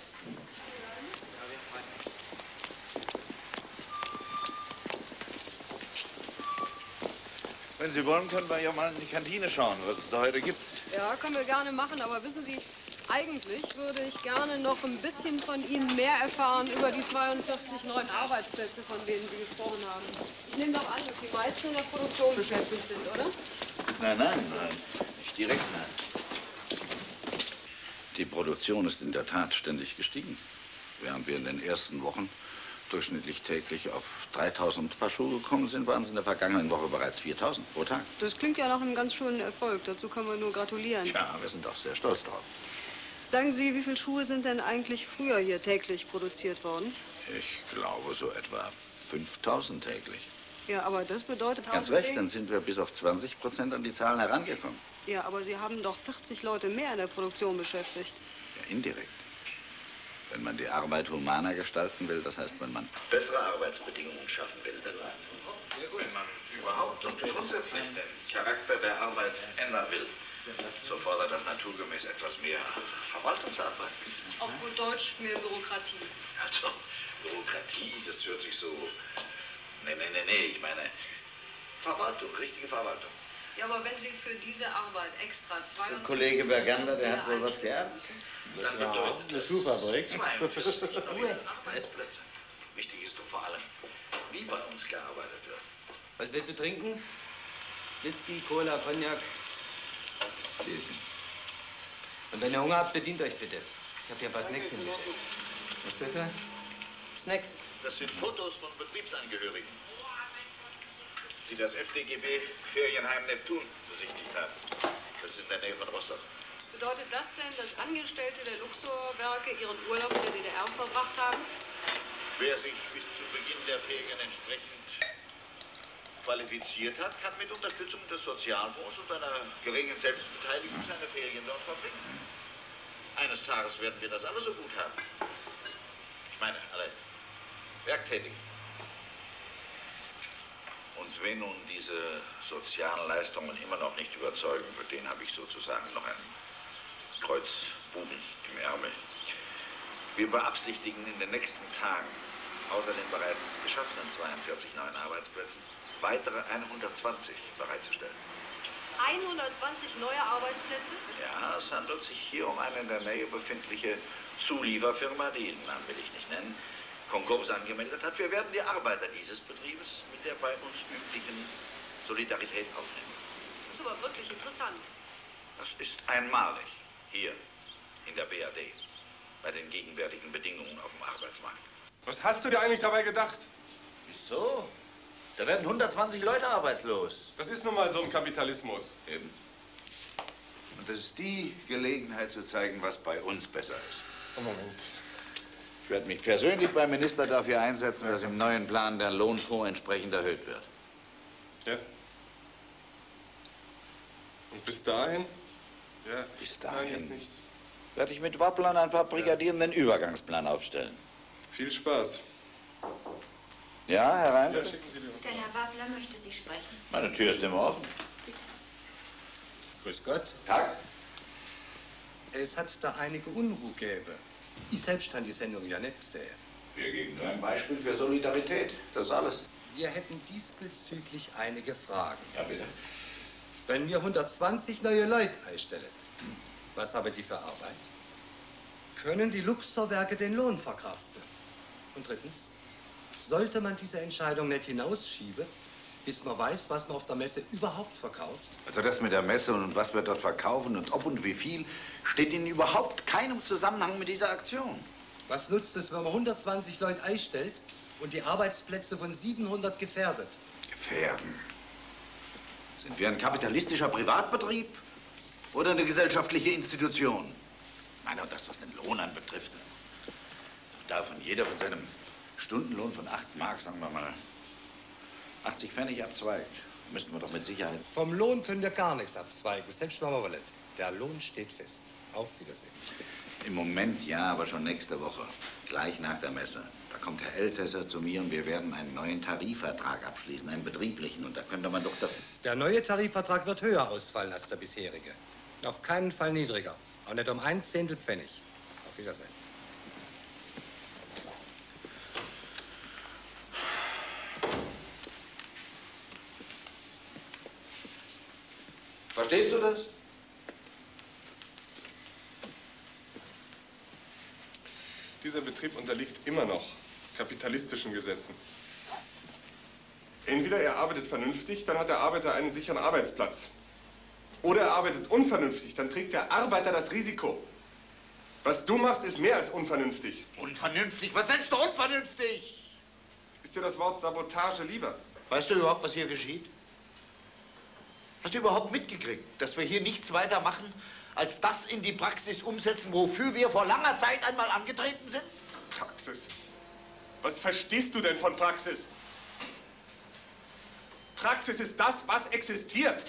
Wenn Sie wollen, können wir ja mal in die Kantine schauen, was es da heute gibt.
Ja, können wir gerne machen, aber wissen Sie, eigentlich würde ich gerne noch ein bisschen von Ihnen mehr erfahren über die 42 neuen Arbeitsplätze, von denen Sie gesprochen haben. Ich nehme doch an, dass die meisten in der Produktion beschäftigt sind, oder?
Nein, nicht direkt, nein. Die Produktion ist in der Tat ständig gestiegen. Während wir in den ersten Wochen durchschnittlich täglich auf 3000 Paar Schuhe gekommen sind, waren es in der vergangenen Woche bereits 4000 pro Tag.
Das klingt ja nach einem ganz schönen Erfolg. Dazu können wir nur gratulieren.
Ja, wir sind auch sehr stolz drauf.
Sagen Sie, wie viele Schuhe sind denn eigentlich früher hier täglich produziert worden?
Ich glaube, so etwa 5000 täglich.
Ja, aber das bedeutet...
Ganz recht, dann sind wir bis auf 20% an die Zahlen herangekommen.
Ja, aber Sie haben doch 40 Leute mehr in der Produktion beschäftigt.
Ja, indirekt. Wenn man die Arbeit humaner gestalten will, das heißt, wenn man bessere Arbeitsbedingungen schaffen will, dann wenn man überhaupt und grundsätzlich den Charakter der Arbeit ändern will, so fordert das naturgemäß etwas mehr Verwaltungsarbeit.
Auf gut Deutsch mehr Bürokratie.
Also, Bürokratie, das hört sich so... Nee, ich meine Verwaltung, richtige Verwaltung.
Ja, aber wenn Sie für diese Arbeit extra 200...
Kollege Bergander, der hat wohl was geerbt.
Dann bedeutet
eine Schuhfabrik.
42 neue Arbeitsplätze. Wichtig ist doch vor allem, wie bei uns gearbeitet wird.
Was willst du trinken? Whisky, Cola, Cognac?
Bierchen.
Und wenn ihr Hunger habt, bedient euch bitte. Ich habe hier ein paar Snacks hingestellt. Was steht da? Snacks.
Das sind Fotos von Betriebsangehörigen, die das FDGB Ferienheim Neptun besichtigt haben. Das ist in der Nähe von Rostock.
Bedeutet das denn, dass Angestellte der Luxorwerke ihren Urlaub in der DDR verbracht haben?
Wer sich bis zu Beginn der Ferien entsprechend qualifiziert hat, kann mit Unterstützung des Sozialfonds und einer geringen Selbstbeteiligung seine Ferien dort verbringen. Eines Tages werden wir das alle so gut haben. Ich meine, alle Werktätigen. Und wenn nun diese sozialen Leistungen immer noch nicht überzeugen, für den habe ich sozusagen noch einen Kreuzbuben im Ärmel. Wir beabsichtigen in den nächsten Tagen außer den bereits geschaffenen 42 neuen Arbeitsplätzen weitere 120 bereitzustellen.
120 neue Arbeitsplätze?
Ja, es handelt sich hier um eine in der Nähe befindliche Zulieferfirma, den Namen will ich nicht nennen, Konkurs angemeldet hat. Wir werden die Arbeiter dieses Betriebes mit der bei uns üblichen Solidarität aufnehmen.
Das ist aber wirklich interessant.
Das ist einmalig hier in der BRD bei den gegenwärtigen Bedingungen auf dem Arbeitsmarkt.
Was hast du dir eigentlich dabei gedacht?
Wieso? Da werden 120 Leute arbeitslos.
Das ist nun mal so im Kapitalismus.
Eben. Und das ist die Gelegenheit zu zeigen, was bei uns besser ist.
Moment.
Ich werde mich persönlich beim Minister dafür einsetzen, dass im neuen Plan der Lohnfonds entsprechend erhöht wird.
Ja. Und bis dahin? Ja,
bis
dahin jetzt nicht.
Werde ich mit Wapplern ein paar Brigadieren den Übergangsplan aufstellen.
Viel Spaß.
Ja, herein.
Ja, schicken Sie die.
Der Herr Wabler möchte Sie sprechen.
Meine Tür ist immer offen.
Grüß Gott.
Tag.
Es hat da einige Unruhe gäbe. Ich selbst habe die Sendung ja nicht gesehen.
Wir geben nur ein Beispiel für Solidarität. Das ist alles.
Wir hätten diesbezüglich einige Fragen.
Ja, bitte.
Wenn wir 120 neue Leute einstellen, was haben die für Arbeit? Können die Luxorwerke den Lohn verkraften? Und drittens, sollte man diese Entscheidung nicht hinausschieben, bis man weiß, was man auf der Messe überhaupt verkauft?
Also das mit der Messe und was wir dort verkaufen und ob und wie viel, steht in überhaupt keinem Zusammenhang mit dieser Aktion.
Was nutzt es, wenn man 120 Leute einstellt und die Arbeitsplätze von 700 gefährdet?
Gefährden? Sind wir ein kapitalistischer Privatbetrieb oder eine gesellschaftliche Institution? Ich meine, und das, was den Lohn anbetrifft, davon jeder von seinem Stundenlohn von 8 Mark, sagen wir mal, 80 Pfennig abzweigt, müssten wir doch mit Sicherheit.
Vom Lohn können wir gar nichts abzweigen, selbst wenn wir wollen. Der Lohn steht fest. Auf Wiedersehen.
Im Moment ja, aber schon nächste Woche, gleich nach der Messe. Da kommt Herr Elsässer zu mir und wir werden einen neuen Tarifvertrag abschließen, einen betrieblichen. Und da könnte man doch das...
Der neue Tarifvertrag wird höher ausfallen als der bisherige. Auf keinen Fall niedriger. Auch nicht um 1/10 Pfennig. Auf Wiedersehen.
Verstehst du das?
Dieser Betrieb unterliegt immer noch kapitalistischen Gesetzen. Entweder er arbeitet vernünftig, dann hat der Arbeiter einen sicheren Arbeitsplatz. Oder er arbeitet unvernünftig, dann trägt der Arbeiter das Risiko. Was du machst, ist mehr als unvernünftig.
Unvernünftig? Was nennst du unvernünftig?
Ist dir das Wort Sabotage lieber?
Weißt du überhaupt, was hier geschieht? Hast du überhaupt mitgekriegt, dass wir hier nichts weiter machen, als das in die Praxis umsetzen, wofür wir vor langer Zeit einmal angetreten sind?
Praxis? Was verstehst du denn von Praxis? Praxis ist das, was existiert.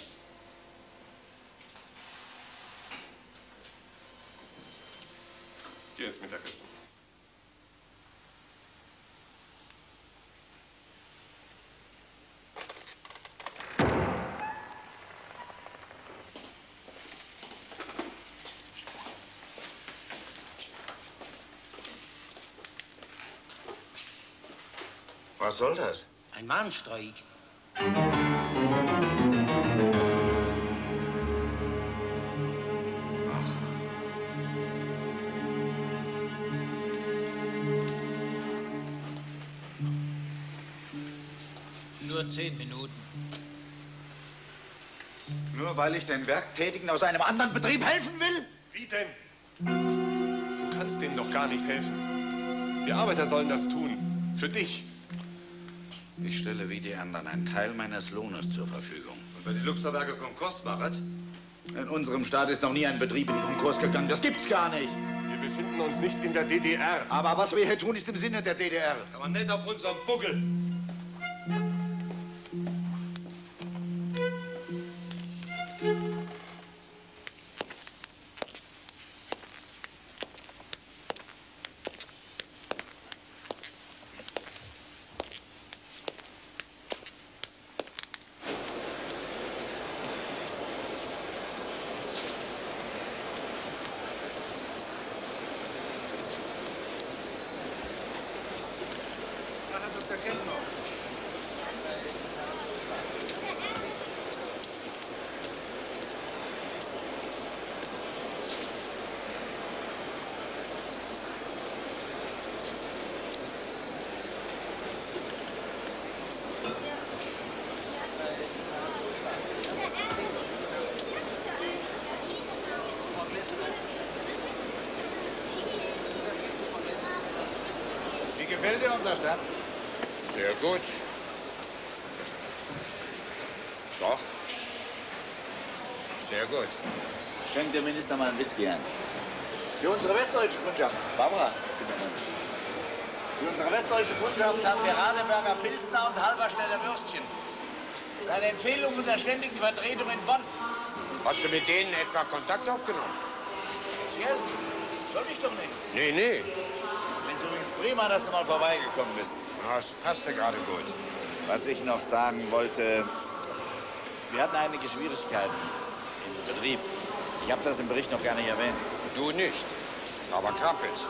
Geh ins Mittagessen.
Was soll das?
Ein Warnstreik. Nur 10 Minuten.
Nur weil ich den Werktätigen aus einem anderen Betrieb helfen will?
Wie denn? Du kannst denen doch gar nicht helfen. Wir Arbeiter sollen das tun. Für dich.
Ich stelle wie die anderen einen Teil meines Lohnes zur Verfügung.
Und wenn die Luxorwerke Konkurs machen?
In unserem Staat ist noch nie ein Betrieb in Konkurs gegangen. Das gibt's gar nicht.
Wir befinden uns nicht in der DDR.
Aber was wir hier tun, ist im Sinne der DDR.
Aber nicht auf unserem Buckel.
Wie gefällt dir unser Stadt?
Sehr gut.
Doch. Sehr gut.
Schenkt der Minister mal ein Whisky ein. Für unsere westdeutsche Kundschaft. Barbara, gib mir mal ein Whisky. Für unsere westdeutsche Kundschaft haben wir Radeberger Pilsner und Halberstädter Würstchen. Das ist eine Empfehlung unserer ständigen Vertretung in Bonn.
Hast du mit denen etwa Kontakt aufgenommen?
Speziell? Soll ich doch nicht.
Nee.
Mensch, übrigens prima, dass du mal vorbeigekommen bist.
Das passte gerade gut.
Was ich noch sagen wollte, wir hatten einige Schwierigkeiten im Betrieb. Ich habe das im Bericht noch gar nicht erwähnt.
Du nicht, aber Krampitz.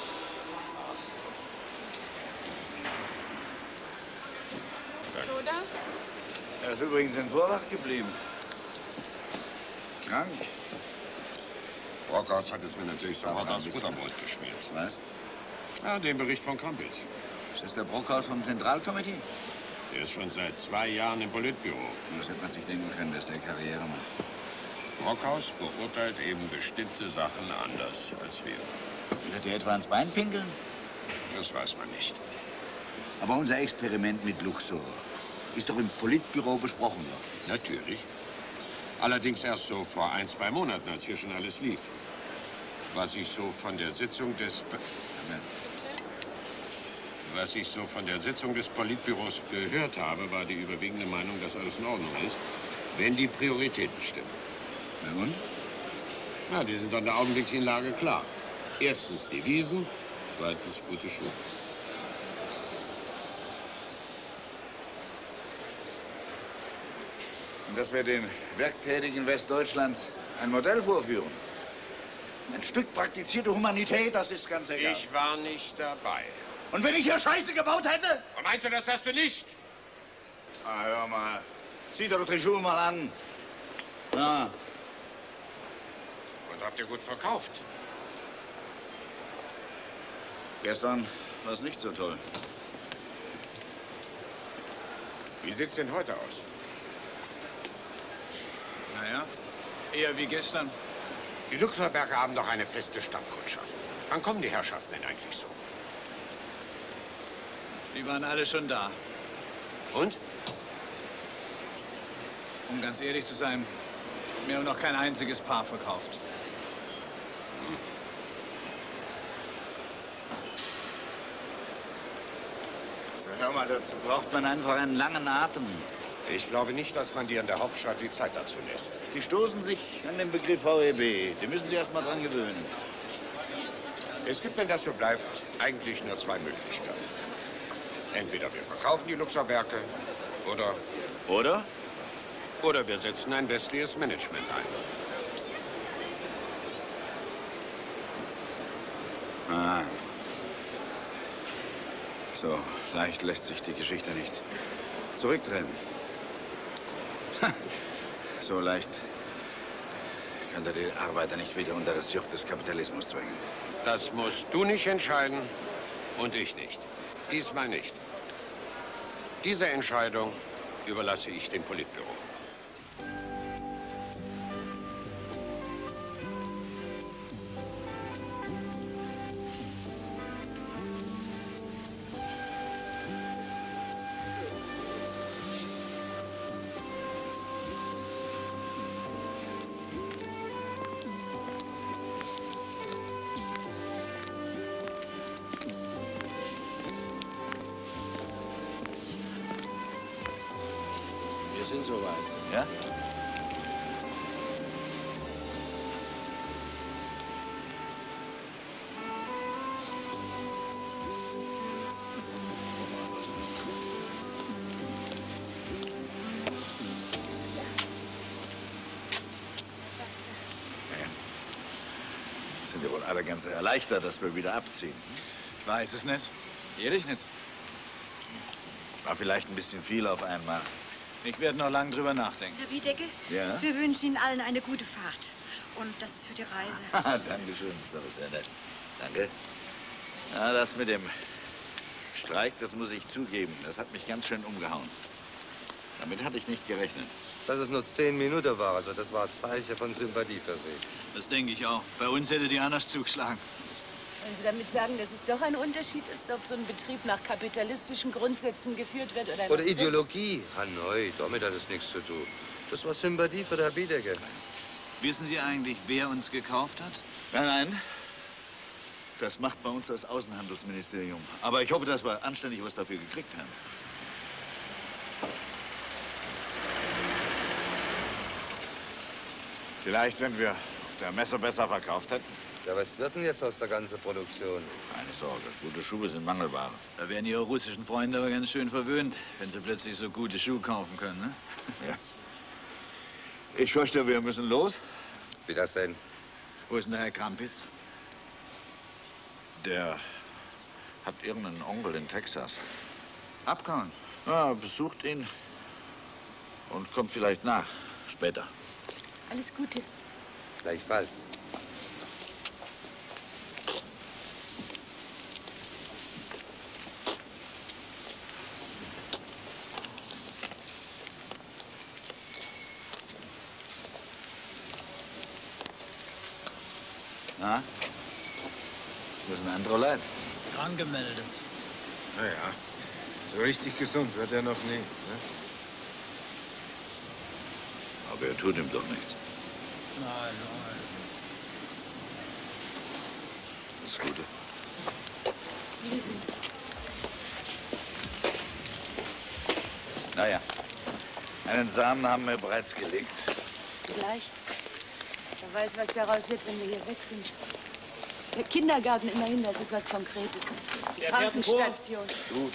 Soda?
Er ist übrigens in Vorlach geblieben. Krank.
Brockhaus hat es mir natürlich sofort aufs Butterbrot geschmiert.
Was?
Ja, den Bericht von Krampitz.
Ist das der Brockhaus vom Zentralkomitee?
Der ist schon seit 2 Jahren im Politbüro.
Das hätte man sich denken können, dass der Karriere macht.
Brockhaus beurteilt eben bestimmte Sachen anders als wir.
Wird er etwa ans Bein pinkeln?
Das weiß man nicht.
Aber unser Experiment mit Luxor ist doch im Politbüro besprochen worden.
Natürlich. Allerdings erst so vor 1, 2 Monaten, als hier schon alles lief. Was ich so von der Sitzung des Politbüros gehört habe, war die überwiegende Meinung, dass alles in Ordnung ist, wenn die Prioritäten stimmen.
Na und?
Na, die sind an der augenblicklichen Lage klar. Erstens Devisen, zweitens gute Schuhe.
Und dass wir den werktätigen Westdeutschlands ein Modell vorführen. Ein Stück praktizierte Humanität, das ist ganz egal.
Ich war nicht dabei.
Und wenn ich hier Scheiße gebaut hätte?
Und meinst du, das hast du nicht?
Ah, hör mal. Zieh doch die Schuhe mal an. Ja.
Und habt ihr gut verkauft?
Gestern war es nicht so toll.
Wie sieht's denn heute aus?
Naja, eher wie gestern.
Die Luxorberger haben doch eine feste Stammkundschaft. Wann kommen die Herrschaften denn eigentlich so?
Die waren alle schon da.
Und?
Um ganz ehrlich zu sein, mir haben noch kein einziges Paar verkauft.
Also hör mal, dazu braucht man einfach einen langen Atem.
Ich glaube nicht, dass man dir in der Hauptstadt die Zeit dazu lässt.
Die stoßen sich an den Begriff VEB. Die müssen sich erst mal dran gewöhnen.
Es gibt, wenn das so bleibt, eigentlich nur 2 Möglichkeiten. Entweder wir verkaufen die Luxorwerke oder...
Oder?
Oder wir setzen ein westliches Management ein.
Ah. So leicht lässt sich die Geschichte nicht zurückdrehen. So leicht kann er die Arbeiter nicht wieder unter das Joch des Kapitalismus zwingen.
Das musst du nicht entscheiden und ich nicht. Diesmal nicht. Diese Entscheidung überlasse ich dem Politbüro.
Wir sind soweit.
Ja? Sind ja wohl alle ganz erleichtert, dass wir wieder abziehen.
Ich weiß es nicht. Ehrlich nicht.
War vielleicht ein bisschen viel auf einmal.
Ich werde noch lange drüber nachdenken.
Herr Wiedecke,
Ja?
wir wünschen Ihnen allen eine gute Fahrt. Und das für die Reise.
Haha, Dankeschön, das ist aber sehr nett. Danke. Ja, das mit dem Streik, das muss ich zugeben, das hat mich ganz schön umgehauen. Damit hatte ich nicht gerechnet.
Dass es nur 10 Minuten war, also das war ein Zeichen von Sympathie für Sie.
Das denke ich auch. Bei uns hätte die anders zugeschlagen.
Wollen Sie damit sagen, dass es doch ein Unterschied ist, ob so ein Betrieb nach kapitalistischen Grundsätzen geführt wird oder
Oder
nach
Ideologie? Hanoi, damit hat es nichts zu tun. Das war Sympathie für der Wiedecke.
Wissen Sie eigentlich, wer uns gekauft hat?
Nein, nein. Das macht bei uns das Außenhandelsministerium. Aber ich hoffe, dass wir anständig was dafür gekriegt haben. Vielleicht, wenn wir auf der Messe besser verkauft hätten.
Ja, was wird denn jetzt aus der ganzen Produktion?
Keine Sorge, gute Schuhe sind Mangelware. Da werden Ihre russischen Freunde aber ganz schön verwöhnt, wenn sie plötzlich so gute Schuhe kaufen können, ne? Ja. Ich fürchte, wir müssen los.
Wie das denn?
Wo ist denn der Herr Krampitz? Der hat irgendeinen Onkel in Texas.
Abgehauen?
Ja, besucht ihn und kommt vielleicht nach, später.
Alles Gute.
Gleichfalls.
Na? Wo ist ein anderer Leid?
Krank gemeldet.
Naja, so richtig gesund wird er noch nie. Ne?
Aber er tut ihm doch nichts.
Nein, nein.
Das Gute. Naja, einen Samen haben wir bereits gelegt.
Vielleicht. Wer weiß, was daraus wird, wenn wir hier weg sind. Der Kindergarten immerhin, das ist was Konkretes. Die
Der fährt vor.
Krankenstation.
Du.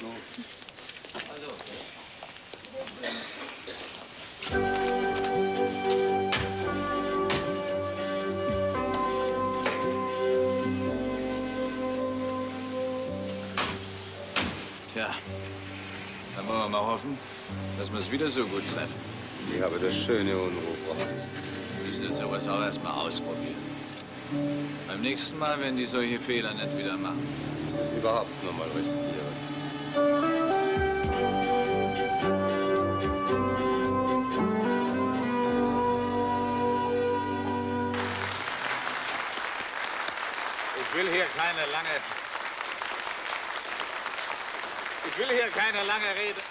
Tja, dann wollen wir mal hoffen, dass wir es wieder so gut treffen.
Ich habe das schöne Unruhe gebracht.
Wir müssen jetzt sowas auch erst mal ausprobieren. Beim nächsten Mal werden die solche Fehler nicht wieder machen.
Das überhaupt noch mal riskieren.
Ich will hier keine lange Rede.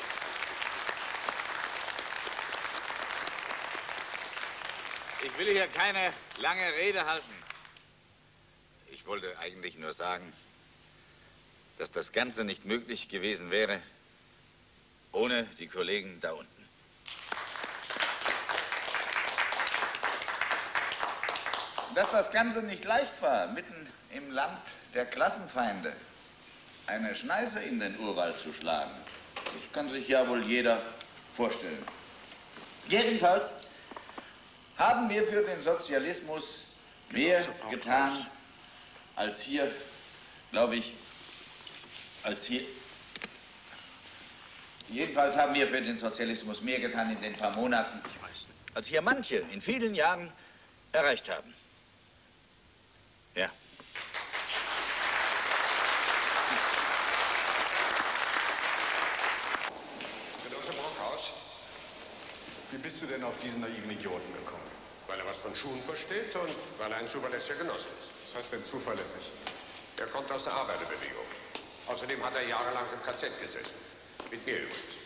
Ich will hier keine lange Rede halten. Ich wollte eigentlich nur sagen, dass das Ganze nicht möglich gewesen wäre ohne die Kollegen da unten. Dass das Ganze nicht leicht war, mitten im Land der Klassenfeinde eine Schneise in den Urwald zu schlagen, das kann sich ja wohl jeder vorstellen. Jedenfalls haben wir für den Sozialismus mehr getan, als hier, glaube ich, Jedenfalls haben wir für den Sozialismus mehr getan in den paar Monaten, als hier manche in vielen Jahren erreicht haben. Ja.
Genosse Brockhaus,
Wie bist du denn auf diesen naiven Idioten gekommen?
weil er was von Schuhen versteht und weil er ein zuverlässiger Genosse ist.
Was heißt denn zuverlässig?
Er kommt aus der Arbeiterbewegung. Außerdem hat er jahrelang im KZ gesessen. Mit mir übrigens.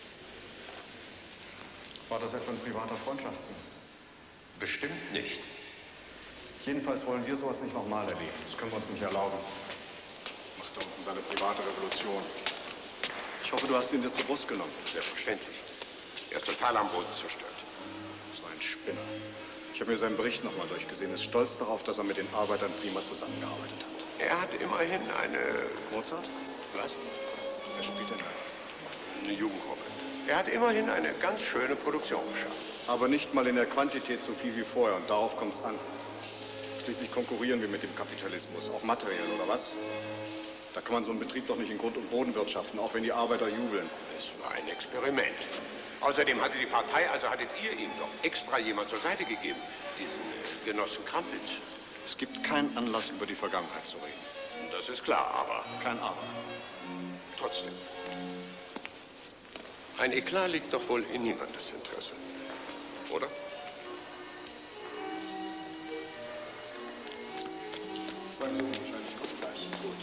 War das etwa ein privater Freundschaftsdienst?
Bestimmt nicht.
Jedenfalls wollen wir sowas nicht nochmal erleben. Das können wir uns nicht erlauben. Macht da unten seine private Revolution. Ich hoffe, du hast ihn dir zur Brust genommen.
Selbstverständlich. Er ist total am Boden zerstört.
So ein Spinner. Ich habe mir seinen Bericht nochmal durchgesehen. Ist stolz darauf, dass er mit den Arbeitern prima zusammengearbeitet hat.
Er hat immerhin eine...
Mozart?
Was?
Er spielt in
eine Jugendgruppe. Er hat immerhin eine ganz schöne Produktion geschafft.
Aber nicht mal in der Quantität so viel wie vorher. Und darauf kommt es an. Schließlich konkurrieren wir mit dem Kapitalismus. Auch materiell, oder was? Da kann man so einen Betrieb doch nicht in Grund und Boden wirtschaften, auch wenn die Arbeiter jubeln.
Es war ein Experiment. Außerdem hatte die Partei, also hattet ihr ihm doch extra jemand zur Seite gegeben. Diesen Genossen Krampitz.
Es gibt keinen Anlass, über die Vergangenheit zu reden.
Das ist klar, aber...
Kein Aber.
Trotzdem. Ein Eklat liegt doch wohl in niemandes Interesse. Oder?
Sagen Sie unwahrscheinlich, kommt gleich. Gut.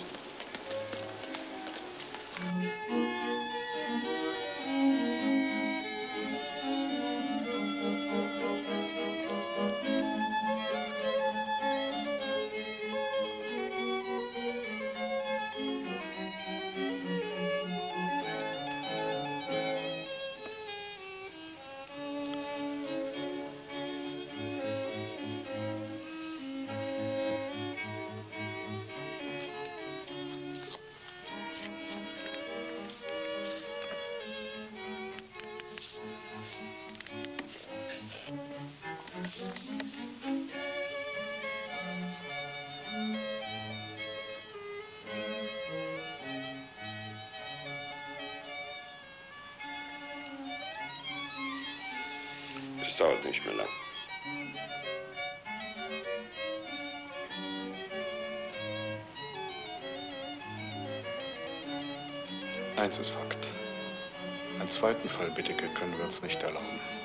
Es dauert nicht mehr lang.
Eins ist Fakt. Einen zweiten Fall, Bitteke, können wir uns nicht erlauben.